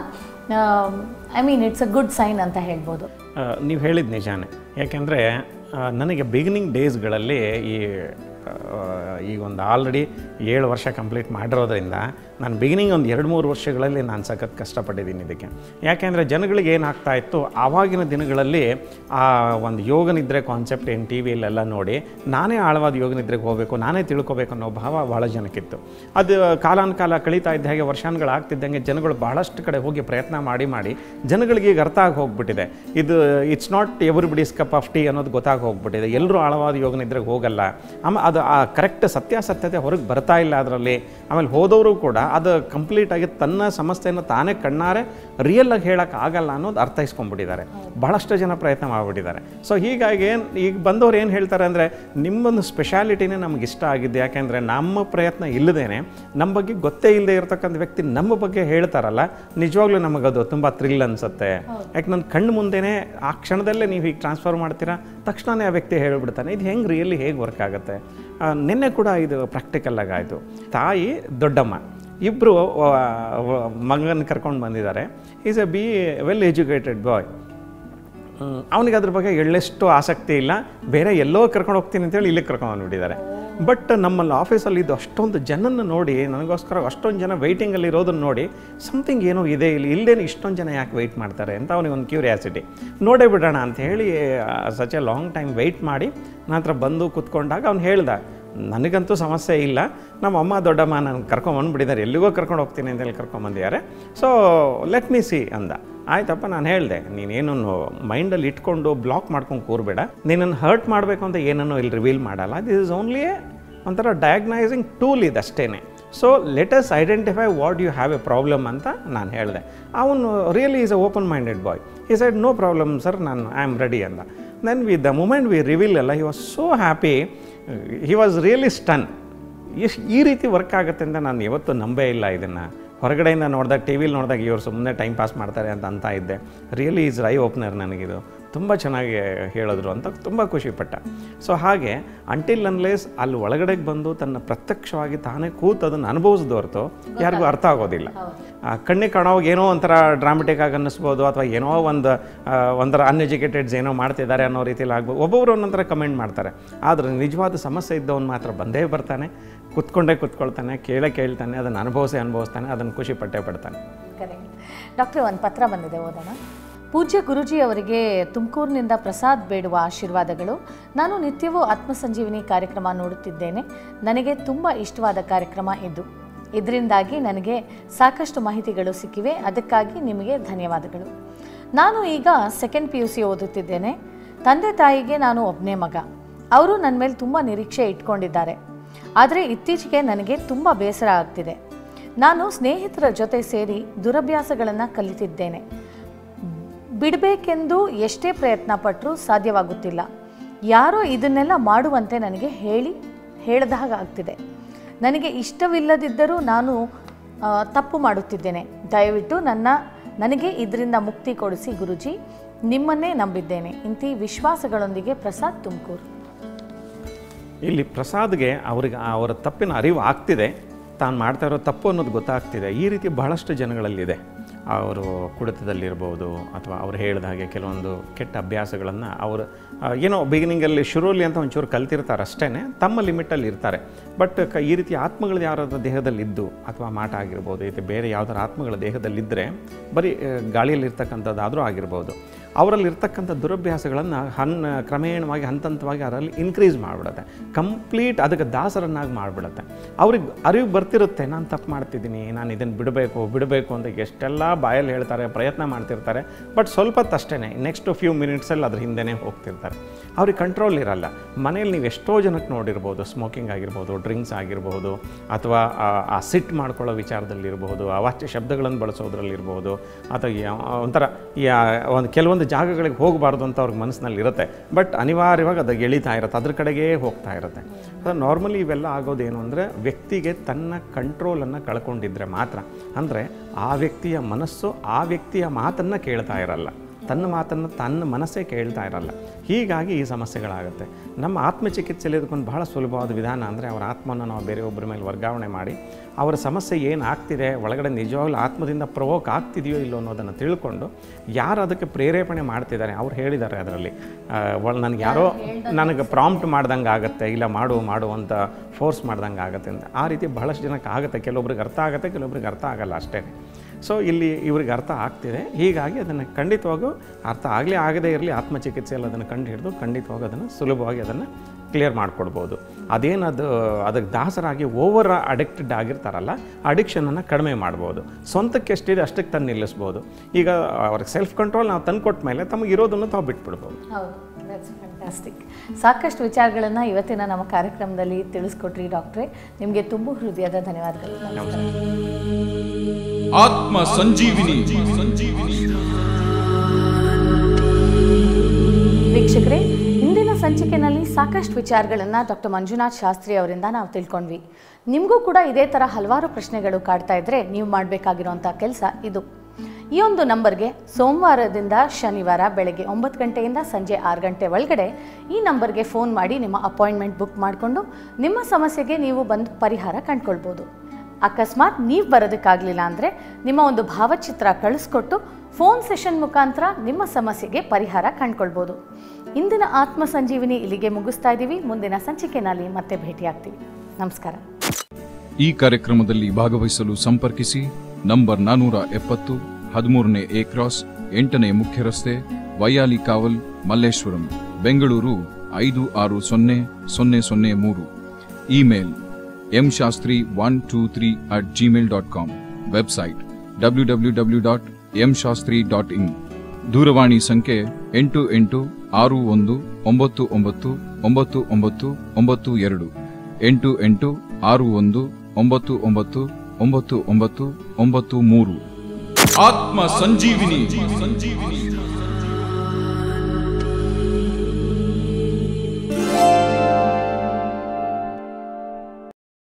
I mean it's a good sign ಅಂತ ಹೇಳ್ಬೋದು. ನೀವು ಹೇಳಿದ ನಿಜಾನೇ. ಯಾಕೆಂದರೆ ನನಗೆ ಬಿಗಿನಿಂಗ್ ಡೇಸ್ಗಳಲ್ಲಿ ಈ ಈಗ ಒಂದು ಆಲ್ರೆಡಿ ಏಳು ವರ್ಷ ಕಂಪ್ಲೀಟ್ ಮಾಡಿರೋದ್ರಿಂದ ನಾನು ಬಿಗಿನಿಂಗ್ ಒಂದು ಎರಡು ಮೂರು ವರ್ಷಗಳಲ್ಲಿ ನಾನು ಸಖತ್ ಕಷ್ಟಪಟ್ಟಿದ್ದೀನಿ ಇದಕ್ಕೆ. ಯಾಕೆಂದರೆ ಜನಗಳಿಗೆ ಏನಾಗ್ತಾ ಇತ್ತು ಆವಾಗಿನ ದಿನಗಳಲ್ಲಿ ಆ ಒಂದು ಯೋಗ ನಿದ್ರೆ ಕಾನ್ಸೆಪ್ಟ್ ಏನು ಟಿ ವಿಯಲ್ಲೆಲ್ಲ ನೋಡಿ ನಾನೇ ಆಳವಾದ ಯೋಗ ನಿದ್ರೆಗೆ ಹೋಗಬೇಕು, ನಾನೇ ತಿಳ್ಕೊಬೇಕು ಅನ್ನೋ ಭಾವ ಭಾಳ ಜನಕ್ಕಿತ್ತು. ಅದು ಕಾಲಾನುಕಾಲ ಕಳೀತಾ ಇದ್ದ ಹಾಗೆ ವರ್ಷಾನುಗಳಾಗ್ತಿದ್ದಂಗೆ ಜನಗಳು ಭಾಳಷ್ಟು ಕಡೆ ಹೋಗಿ ಪ್ರಯತ್ನ ಮಾಡಿ ಮಾಡಿ ಜನಗಳಿಗೆ ಈಗ ಅರ್ಥ ಆಗಿ ಹೋಗ್ಬಿಟ್ಟಿದೆ. ಇದು it's not everybody's cup of tea ಅನ್ನೋದು ಗೊತ್ತಾಗಿ ಹೋಗ್ಬಿಟ್ಟಿದೆ. ಎಲ್ಲರೂ ಆಳವಾದ ಯೋಗ ನಿದ್ರೆಗೆ ಹೋಗಲ್ಲ. ಆಮೇಲೆ ಅದು ಆ ಕರೆಕ್ಟ್ ಸತ್ಯಾಸತ್ಯತೆ ಹೊರಗೆ ಬರ್ತಾ ಇಲ್ಲ ಅದರಲ್ಲಿ. ಆಮೇಲೆ ಹೋದವರು ಕೂಡ ಅದು ಕಂಪ್ಲೀಟಾಗಿ ತನ್ನ ಸಮಸ್ಯೆಯನ್ನು ತಾನೇ ಕಣ್ಣಾರೆ ರಿಯಲ್ಲಾಗಿ ಹೇಳೋಕ್ಕೆ ಆಗಲ್ಲ ಅನ್ನೋದು ಅರ್ಥೈಸ್ಕೊಂಡ್ಬಿಟ್ಟಿದ್ದಾರೆ. ಭಾಳಷ್ಟು ಜನ ಪ್ರಯತ್ನ ಮಾಡಿಬಿಟ್ಟಿದ್ದಾರೆ. ಸೊ ಹೀಗಾಗಿ ಏನು ಈಗ ಬಂದವ್ರು ಏನು ಹೇಳ್ತಾರೆ ಅಂದರೆ ನಿಮ್ಮೊಂದು ಸ್ಪೆಷಾಲಿಟಿನೇ ನಮ್ಗೆ ಇಷ್ಟ ಆಗಿದ್ದು. ಯಾಕೆಂದರೆ ನಮ್ಮ ಪ್ರಯತ್ನ ಇಲ್ಲದೇನೆ ನಮ್ಮ ಬಗ್ಗೆ ಗೊತ್ತೇ ಇಲ್ಲದೆ ಇರತಕ್ಕಂಥ ವ್ಯಕ್ತಿ ನಮ್ಮ ಬಗ್ಗೆ ಹೇಳ್ತಾರಲ್ಲ, ನಿಜವಾಗ್ಲೂ ನಮಗದು ತುಂಬ ಥ್ರಿಲ್ ಅನಿಸುತ್ತೆ. ಯಾಕೆ ನನ್ನ ಕಣ್ಣು ಮುಂದೆನೇ ಆ ಕ್ಷಣದಲ್ಲೇ ನೀವು ಹೀಗೆ ಟ್ರಾನ್ಸ್ಫರ್ ಮಾಡ್ತೀರಾ, ತಕ್ಷಣವೇ ಆ ವ್ಯಕ್ತಿ ಹೇಳಿಬಿಡ್ತಾನೆ. ಇದು ಹೆಂಗೆ ರಿಯಲಿ ಹೇಗೆ ವರ್ಕ್ ಆಗುತ್ತೆ. ನಿನ್ನೆ ಕೂಡ ಇದು ಪ್ರಾಕ್ಟಿಕಲ್ಲಾಗಿ ಆಯಿತು. ತಾಯಿ ದೊಡ್ಡಮ್ಮ ಇಬ್ಬರು ಮಗನ ಕರ್ಕೊಂಡು ಬಂದಿದ್ದಾರೆ. Is a be well educated boy. ಅವನಿಗೆ ಅದ್ರ ಬಗ್ಗೆ ಎಳ್ಳೆಷ್ಟು ಆಸಕ್ತಿ ಇಲ್ಲ. ಬೇರೆ ಎಲ್ಲೋ ಕರ್ಕೊಂಡು ಹೋಗ್ತೀನಿ ಅಂತೇಳಿ ಇಲ್ಲಿಗೆ ಕರ್ಕೊಂಡು ಬಂದುಬಿಟ್ಟಿದ್ದಾರೆ. ಬಟ್ ನಮ್ಮಲ್ಲಿ ಆಫೀಸಲ್ಲಿ ಇದು ಅಷ್ಟೊಂದು ಜನನ ನೋಡಿ, ನನಗೋಸ್ಕರ ಅಷ್ಟೊಂದು ಜನ ವೆಯ್ಟಿಂಗಲ್ಲಿ ಇರೋದನ್ನು ನೋಡಿ ಸಮಥಿಂಗ್ ಏನೋ ಇದೆ ಇಲ್ಲಿ, ಇಲ್ಲದೇನು ಇಷ್ಟೊಂದು ಜನ ಯಾಕೆ ವೆಯ್ಟ್ ಮಾಡ್ತಾರೆ ಅಂತ ಅವನಿಗೆ ಒಂದು ಕ್ಯೂರಿಯಾಸಿಟಿ. ನೋಡೇ ಬಿಡೋಣ ಅಂತ ಹೇಳಿ such a long time wait ಮಾಡಿ ನಂತರ ಬಂದು ಕೂತ್ಕೊಂಡಾಗ ಅವ್ನು ಹೇಳ್ದ, ನನಗಂತೂ ಸಮಸ್ಯೆ ಇಲ್ಲ, ನಮ್ಮ ಅಮ್ಮ ದೊಡ್ಡಮ್ಮ ನಾನು ಕರ್ಕೊಂಬಂದುಬಿಟ್ಟಿದ್ದಾರೆ, ಎಲ್ಲಿಗೋ ಕರ್ಕೊಂಡು ಹೋಗ್ತೀನಿ ಅಂತೇಳಿ ಕರ್ಕೊಂಬಂದಿದ್ದಾರೆ. ಸೊ ಲೆಟ್ ಮೀ ಸಿ ಅಂದ. ಆಯ್ತಪ್ಪ, ನಾನು ಹೇಳಿದೆ ನೀನೇನನ್ನು ಮೈಂಡಲ್ಲಿ ಇಟ್ಕೊಂಡು ಬ್ಲಾಕ್ ಮಾಡ್ಕೊಂಡು ಕೂರಬೇಡ, ನೀನನ್ನು ಹರ್ಟ್ ಮಾಡಬೇಕು ಅಂತ ಏನನ್ನೂ ಇಲ್ಲಿ ರಿವೀಲ್ ಮಾಡಲ್ಲ. ದಿಸ್ ಇಸ್ ಓನ್ಲಿ ಎ ಒಂಥರ ಡಯಾಗ್ನೈಸಿಂಗ್ ಟೂಲ್ ಇದು ಅಷ್ಟೇ. So let us identify what you have a problem ಅಂತ ನಾನು ಹೇಳಿದೆ. ಅವನು really is a open minded boy. ಈ ಸೈಡ್ ನೋ ಪ್ರಾಬ್ಲಮ್ ಸರ್, ನಾನು ಐ ಆಮ್ ರೆಡಿ ಅಂದ. Then we the moment we reveal ಅಲ್ಲ, he was so happy, he was really stun. ಎಷ್ಟು ಈ ರೀತಿ ವರ್ಕ್ ಆಗುತ್ತೆ ಅಂತ ನಾನು ಯಾವತ್ತೂ ನಂಬೇ ಇಲ್ಲ. ಇದನ್ನು ಹೊರಗಡೆಯಿಂದ ನೋಡಿದಾಗ, ಟಿ ವಿಲಿ ನೋಡಿದಾಗ ಇವರು ಸುಮ್ಮನೆ ಟೈಮ್ ಪಾಸ್ ಮಾಡ್ತಾರೆ ಅಂತ ಅಂತ ಇದ್ದೆ. ರಿಯಲಿ ಈಸ್ ಐ ಓಪನರ್ ನನಗಿದು. ತುಂಬ ಚೆನ್ನಾಗಿ ಹೇಳಿದ್ರು ಅಂತ ತುಂಬ ಖುಷಿಪಟ್ಟ. ಸೊ ಹಾಗೆ ಅಂಟಿಲ್ ಅನ್ಲೇಸ್ ಅಲ್ಲಿ ಒಳಗಡೆಗೆ ಬಂದು ತನ್ನ ಪ್ರತ್ಯಕ್ಷವಾಗಿ ತಾನೇ ಕೂತು ಅದನ್ನು ಅನುಭವಿಸಿದ ಹೊರತು ಯಾರಿಗೂ ಅರ್ಥ ಆಗೋದಿಲ್ಲ. ಕಣ್ಣಿಗೆ ಕಾಣೋವಾಗ ಏನೋ ಒಂಥರ ಡ್ರಾಮೆಟಿಕ್ ಆಗಿ ಅನ್ನಿಸ್ಬೋದು, ಅಥವಾ ಏನೋ ಒಂದು ಒಂಥರ ಅನ್ಎಜುಕೇಟೆಡ್ಸ್ ಏನೋ ಮಾಡ್ತಿದ್ದಾರೆ ಅನ್ನೋ ರೀತಿಯಲ್ಲಿ ಆಗ್ಬೋದು. ಒಬ್ಬೊಬ್ಬರು ಒಂದೊಂಥರ ಕಮೆಂಟ್ ಮಾಡ್ತಾರೆ. ಆದರೆ ನಿಜವಾದ ಸಮಸ್ಯೆ ಇದ್ದವನು ಮಾತ್ರ ಬಂದೇ ಬರ್ತಾನೆ, ಕುತ್ಕೊಂಡೇ ಕುತ್ಕೊಳ್ತಾನೆ, ಕೇಳೇ ಕೇಳ್ತಾನೆ, ಅದನ್ನು ಅನುಭವಿಸೇ ಅನುಭವಿಸ್ತಾನೆ, ಅದನ್ನು ಖುಷಿ ಪಟ್ಟೇ ಪಡ್ತಾನೆ. ಕರೆಕ್ಟ್. ಡಾಕ್ಟ್ರೆ, ಒಂದು ಪತ್ರ ಬಂದಿದೆ, ಓದೋಣ. ಪೂಜ್ಯ ಗುರೂಜಿ ಅವರಿಗೆ ತುಮಕೂರಿನಿಂದ ಪ್ರಸಾದ್ ಬೇಡುವ ಆಶೀರ್ವಾದಗಳು. ನಾನು ನಿತ್ಯವೂ ಆತ್ಮಸಂಜೀವಿನಿ ಕಾರ್ಯಕ್ರಮ ನೋಡುತ್ತಿದ್ದೇನೆ. ನನಗೆ ತುಂಬ ಇಷ್ಟವಾದ ಕಾರ್ಯಕ್ರಮ ಇದು. ಇದರಿಂದಾಗಿ ನನಗೆ ಸಾಕಷ್ಟು ಮಾಹಿತಿಗಳು ಸಿಕ್ಕಿವೆ. ಅದಕ್ಕಾಗಿ ನಿಮಗೆ ಧನ್ಯವಾದಗಳು. ನಾನು ಈಗ ಸೆಕೆಂಡ್ ಪಿ ಯು ಸಿ ಓದುತ್ತಿದ್ದೇನೆ. ತಂದೆ ತಾಯಿಗೆ ನಾನು ಒಬ್ಬನೇ ಮಗ. ಅವರು ನನ್ನ ಮೇಲೆ ತುಂಬ ನಿರೀಕ್ಷೆ ಇಟ್ಕೊಂಡಿದ್ದಾರೆ. ಆದರೆ ಇತ್ತೀಚೆಗೆ ನನಗೆ ತುಂಬ ಬೇಸರ ಆಗ್ತಿದೆ. ನಾನು ಸ್ನೇಹಿತರ ಜೊತೆ ಸೇರಿ ದುರಭ್ಯಾಸಗಳನ್ನು ಕಲಿತಿದ್ದೇನೆ. ಬಿಡಬೇಕೆಂದು ಎಷ್ಟೇ ಪ್ರಯತ್ನ ಪಟ್ಟರೂ ಸಾಧ್ಯವಾಗುತ್ತಿಲ್ಲ. ಯಾರೋ ಇದನ್ನೆಲ್ಲ ಮಾಡುವಂತೆ ನನಗೆ ಹೇಳಿ ಹೇಳಿದಾಗ ಆಗ್ತಿದೆ. ನನಗೆ ಇಷ್ಟವಿಲ್ಲದಿದ್ದರೂ ನಾನು ತಪ್ಪು ಮಾಡುತ್ತಿದ್ದೇನೆ. ದಯವಿಟ್ಟು ನನ್ನ ನನಗೆ ಇದರಿಂದ ಮುಕ್ತಿ ಕೊಡಿಸಿ ಗುರುಜಿ. ನಿಮ್ಮನ್ನೇ ನಂಬಿದ್ದೇನೆ. ಇಂತಿ ವಿಶ್ವಾಸಗಳೊಂದಿಗೆ ಪ್ರಸಾದ್, ತುಮಕೂರು. ಇಲ್ಲಿ ಪ್ರಸಾದ್ಗೆ ಅವ್ರಿಗೆ ಅವರ ತಪ್ಪಿನ ಅರಿವು ಆಗ್ತಿದೆ. ತಾನು ಮಾಡ್ತಾ ಇರೋ ತಪ್ಪು ಅನ್ನೋದು ಗೊತ್ತಾಗ್ತಿದೆ. ಈ ರೀತಿ ಬಹಳಷ್ಟು ಜನಗಳಲ್ಲಿದೆ. ಅವರು ಕುಡಿತದಲ್ಲಿರ್ಬೋದು ಅಥವಾ ಅವ್ರು ಹೇಳಿದ ಹಾಗೆ ಕೆಲವೊಂದು ಕೆಟ್ಟ ಅಭ್ಯಾಸಗಳನ್ನು ಅವರು ಏನೋ ಬಿಗಿನಿಂಗಲ್ಲಿ ಶುರುವಲ್ಲಿ ಅಂತ ಒಂಚೂರು ಕಲ್ತಿರ್ತಾರೆ ಅಷ್ಟೇ, ತಮ್ಮ ಲಿಮಿಟಲ್ಲಿ ಇರ್ತಾರೆ. ಬಟ್ ಕ ಈ ರೀತಿ ಆತ್ಮಗಳು ಯಾರಾದ್ರೂ ದೇಹದಲ್ಲಿದ್ದು ಅಥವಾ ಮಾಟ ಆಗಿರ್ಬೋದು, ಇದು ಬೇರೆ ಯಾವುದಾದ್ರು ಆತ್ಮಗಳ ದೇಹದಲ್ಲಿದ್ದರೆ ಬರೀ ಗಾಳಿಯಲ್ಲಿರ್ತಕ್ಕಂಥದ್ದಾದರೂ ಆಗಿರ್ಬೋದು, ಅವರಲ್ಲಿರ್ತಕ್ಕಂಥ ದುರಭ್ಯಾಸಗಳನ್ನು ಹನ್ ಕ್ರಮೇಣವಾಗಿ ಹಂತ ಹಂತವಾಗಿ ಅದರಲ್ಲಿ ಇನ್ಕ್ರೀಸ್ ಮಾಡಿಬಿಡುತ್ತೆ. ಕಂಪ್ಲೀಟ್ ಅದಕ್ಕೆ ದಾಸರನ್ನಾಗಿ ಮಾಡಿಬಿಡುತ್ತೆ. ಅವ್ರಿಗೆ ಅರಿವು ಬರ್ತಿರುತ್ತೆ, ನಾನು ತಪ್ಪು ಮಾಡ್ತಿದ್ದೀನಿ, ನಾನು ಇದನ್ನು ಬಿಡಬೇಕು ಬಿಡಬೇಕು ಅಂತ ಎಷ್ಟೆಲ್ಲ ಬಾಯಲ್ಲಿ ಹೇಳ್ತಾರೆ, ಪ್ರಯತ್ನ ಮಾಡ್ತಿರ್ತಾರೆ. ಬಟ್ ಸ್ವಲ್ಪ ತಷ್ಟೇ ನೆಕ್ಸ್ಟ್ ಫ್ಯೂ ಮಿನಿಟ್ಸಲ್ಲಿ ಅದ್ರ ಹಿಂದೆನೇ ಹೋಗ್ತಿರ್ತಾರೆ. ಅವ್ರಿಗೆ ಕಂಟ್ರೋಲ್ ಇರಲ್ಲ. ಮನೇಲಿ ನೀವು ಎಷ್ಟೋ ಜನಕ್ಕೆ ನೋಡಿರ್ಬೋದು, ಸ್ಮೋಕಿಂಗ್ ಆಗಿರ್ಬೋದು, ಡ್ರಿಂಕ್ಸ್ ಆಗಿರ್ಬೋದು, ಅಥವಾ ಆ ಸಿಟ್ ಮಾಡ್ಕೊಳ್ಳೋ ವಿಚಾರದಲ್ಲಿರ್ಬೋದು, ಅವಾಚ್ಯ ಶಬ್ದಗಳನ್ನು ಬಳಸೋದ್ರಲ್ಲಿರ್ಬೋದು, ಅಥವಾ ಒಂಥರ ಒಂದು ಕೆಲವೊಂದು ಜಾಗಗಳಿಗೆ ಹೋಗಬಾರ್ದು ಅಂತ ಅವ್ರಿಗೆ ಮನಸ್ಸಿನಲ್ಲಿ ಇರುತ್ತೆ. ಬಟ್ ಅನಿವಾರ್ಯವಾಗಿ ಅದು ಎಳಿತಾ ಇರುತ್ತೆ, ಅದ್ರ ಕಡೆಗೇ ಹೋಗ್ತಾ ಇರುತ್ತೆ. ಅದು ನಾರ್ಮಲಿ ಇವೆಲ್ಲ ಆಗೋದೇನು ಅಂದರೆ ವ್ಯಕ್ತಿಗೆ ತನ್ನ ಕಂಟ್ರೋಲನ್ನು ಕಳ್ಕೊಂಡಿದ್ರೆ ಮಾತ್ರ. ಅಂದರೆ ಆ ವ್ಯಕ್ತಿಯ ಮನಸ್ಸು ಆ ವ್ಯಕ್ತಿಯ ಮಾತನ್ನು ಕೇಳ್ತಾ ಇರಲ್ಲ, ತನ್ನ ಮಾತನ್ನು ತನ್ನ ಮನಸ್ಸೇ ಕೇಳ್ತಾ ಇರಲ್ಲ. ಹೀಗಾಗಿ ಈ ಸಮಸ್ಯೆಗಳಾಗುತ್ತೆ. ನಮ್ಮ ಆತ್ಮಚಿಕಿತ್ಸೆಯಲ್ಲಿ ಇದಕ್ಕೊಂದು ಬಹಳ ಸುಲಭವಾದ ವಿಧಾನ ಅಂದರೆ ಅವರ ಆತ್ಮವನ್ನು ನಾವು ಬೇರೆಯೊಬ್ಬರ ಮೇಲೆ ವರ್ಗಾವಣೆ ಮಾಡಿ ಅವರ ಸಮಸ್ಯೆ ಏನು ಆಗ್ತಿದೆ, ಒಳಗಡೆ ನಿಜವಾಗ್ಲೂ ಆತ್ಮದಿಂದ ಪ್ರವೋಕ್ ಆಗ್ತಿದೆಯೋ ಇಲ್ಲೋ ಅನ್ನೋದನ್ನು ತಿಳ್ಕೊಂಡು ಯಾರು ಅದಕ್ಕೆ ಪ್ರೇರೇಪಣೆ ಮಾಡ್ತಿದ್ದಾರೆ ಅವ್ರು ಹೇಳಿದ್ದಾರೆ ಅದರಲ್ಲಿ ನನಗೆ ಯಾರೋ ನನಗೆ ಪ್ರಾಂಪ್ಟ್ ಮಾಡ್ದಂಗೆ ಆಗುತ್ತೆ, ಇಲ್ಲ ಮಾಡು ಮಾಡು ಅಂತ ಫೋರ್ಸ್ ಮಾಡ್ದಂಗೆ ಆಗುತ್ತೆ ಅಂತ. ಆ ರೀತಿ ಬಹಳಷ್ಟು ಜನಕ್ಕೆ ಆಗುತ್ತೆ. ಕೆಲವೊಬ್ರಿಗೆ ಅರ್ಥ ಆಗುತ್ತೆ, ಕೆಲವೊಬ್ರಿಗೆ ಅರ್ಥ ಆಗಲ್ಲ ಅಷ್ಟೇ. ಸೊ ಇಲ್ಲಿ ಇವ್ರಿಗೆ ಅರ್ಥ ಆಗ್ತಿದೆ. ಹೀಗಾಗಿ ಅದನ್ನು ಖಂಡಿತವಾಗೂ ಅರ್ಥ ಆಗಲಿ ಆಗದೇ ಇರಲಿ ಆತ್ಮಚಿಕಿತ್ಸೆಯಲ್ಲಿ ಅದನ್ನು ಕಂಡು ಹಿಡಿದು ಖಂಡಿತವಾಗಿ ಅದನ್ನು ಸುಲಭವಾಗಿ ಅದನ್ನು ಕ್ಲಿಯರ್ ಮಾಡಿಕೊಡ್ಬೋದು. ಅದೇನದು ಅದಕ್ಕೆ ದಾಸರಾಗಿ ಓವರ್ ಅಡಿಕ್ಟೆಡ್ ಆಗಿರ್ತಾರಲ್ಲ, ಅಡಿಕ್ಷನನ್ನು ಕಡಿಮೆ ಮಾಡ್ಬೋದು. ಸ್ವಂತಕ್ಕೆ ಎಷ್ಟಿದೆ ಅಷ್ಟಕ್ಕೆ ತಂದು ನಿಲ್ಲಿಸ್ಬೋದು. ಈಗ ಅವ್ರಿಗೆ ಸೆಲ್ಫ್ ಕಂಟ್ರೋಲ್ ನಾವು ತಂದು ಕೊಟ್ಟ ಮೇಲೆ ತಮಗೆ ಇರೋದನ್ನು ತಾವು ಬಿಟ್ಬಿಡ್ಬೋದು. ಹೌದು, ದಟ್ಸ್ ಫ್ಯಾಂಟಾಸ್ಟಿಕ್. ಸಾಕಷ್ಟು ವಿಚಾರಗಳನ್ನು ಇವತ್ತಿನ ನಮ್ಮ ಕಾರ್ಯಕ್ರಮದಲ್ಲಿ ತಿಳಿಸ್ಕೊಟ್ರಿ ಡಾಕ್ಟ್ರೇ. ನಿಮಗೆ ತುಂಬ ಹೃದಯದ ಧನ್ಯವಾದಗಳು. ಆತ್ಮ ಸಂಜೀವಿನಿ ಸಂಜೀವಿನಿ ವೀಕ್ಷಕರೇ, ಇಂದಿನ ಸಂಚಿಕೆಯಲ್ಲಿ ಸಾಕಷ್ಟು ವಿಚಾರಗಳನ್ನು ಡಾಕ್ಟರ್ ಮಂಜುನಾಥ್ ಶಾಸ್ತ್ರಿ ಅವರಿಂದ ನಾವು ತಿಳ್ಕೊಂಡ್ವಿ. ನಿಮಗೂ ಕೂಡ ಇದೇ ಥರ ಹಲವಾರು ಪ್ರಶ್ನೆಗಳು ಕಾಡ್ತಾ ಇದ್ದರೆ ನೀವು ಮಾಡಬೇಕಾಗಿರೋಂಥ ಕೆಲಸ ಇದು. ಈ ಒಂದು ನಂಬರ್ಗೆ ಸೋಮವಾರದಿಂದ ಶನಿವಾರ ಬೆಳಗ್ಗೆ ಒಂಬತ್ತು ಗಂಟೆಯಿಂದ ಸಂಜೆ ಆರು ಗಂಟೆ ಒಳಗಡೆ ಈ ನಂಬರ್ಗೆ ಫೋನ್ ಮಾಡಿ ನಿಮ್ಮ ಅಪಾಯಿಂಟ್ಮೆಂಟ್ ಬುಕ್ ಮಾಡಿಕೊಂಡು ನಿಮ್ಮ ಸಮಸ್ಯೆಗೆ ನೀವು ಬಂದು ಪರಿಹಾರ ಕಂಡುಕೊಳ್ಬೋದು. ಅಕಸ್ಮಾತ್ ನೀವು ಬರೋದಕ್ಕಾಗಲಿಲ್ಲ ಅಂದರೆ ನಿಮ್ಮ ಒಂದು ಭಾವಚಿತ್ರ ಕಳಿಸ್ಕೊಟ್ಟು ಫೋನ್ ಸೆಷನ್ ಮುಖಾಂತರ ನಿಮ್ಮ ಸಮಸ್ಯೆಗೆ ಪರಿಹಾರ ಕಂಡುಕೊಳ್ಬೋದು. ಇಂದಿನ ಆತ್ಮ ಸಂಜೀವಿನಿ ಇಲ್ಲಿಗೆ ಮುಗಿಸ್ತಾ ಇದ್ದೀವಿ. ಮುಂದಿನ ಸಂಚಿಕೆಯಲ್ಲಿ ಮತ್ತೆ ಭೇಟಿಯಾಗ್ತೀವಿ. ನಮಸ್ಕಾರ. ಈ ಕಾರ್ಯಕ್ರಮದಲ್ಲಿ ಭಾಗವಹಿಸಲು ಸಂಪರ್ಕಿಸಿ ನಂಬರ್ ನಾನೂರ ಎಪ್ಪತ್ತು ಹದಿಮೂರನೇ ಎ ಕ್ರಾಸ್ ಎಂಟನೇ ಮುಖ್ಯ ರಸ್ತೆ, ವೈಯಾಲಿ ಕಾವಲ್, ಮಲ್ಲೇಶ್ವರಂ, ಬೆಂಗಳೂರು ಐದು ಆರು ಸೊನ್ನೆ ಸೊನ್ನೆ ಸೊನ್ನೆ ಮೂರು. Email M Shastri one two three at Gmail dot com. Website W W W dot M Shastri dot in. ದೂರವಾಣಿ ಸಂಖ್ಯೆ ಎಂಟು ಎಂಟು ಆರು ಒಂದು ಒಂಬತ್ತು ಒಂಬತ್ತು ಒಂಬತ್ತು ಒಂಬತ್ತು ಒಂಬತ್ತು ಎರಡು ಎಂಟು ಎಂಟು ಆರು ಒಂದು ಒಂಬತ್ತು ಒಂಬತ್ತು ಒಂಬತ್ತು ಒಂಬತ್ತು ಒಂಬತ್ತು ಮೂರು. ಆತ್ಮ ಸಂಜೀವಿನಿ ಸಂಜೀವಿನಿ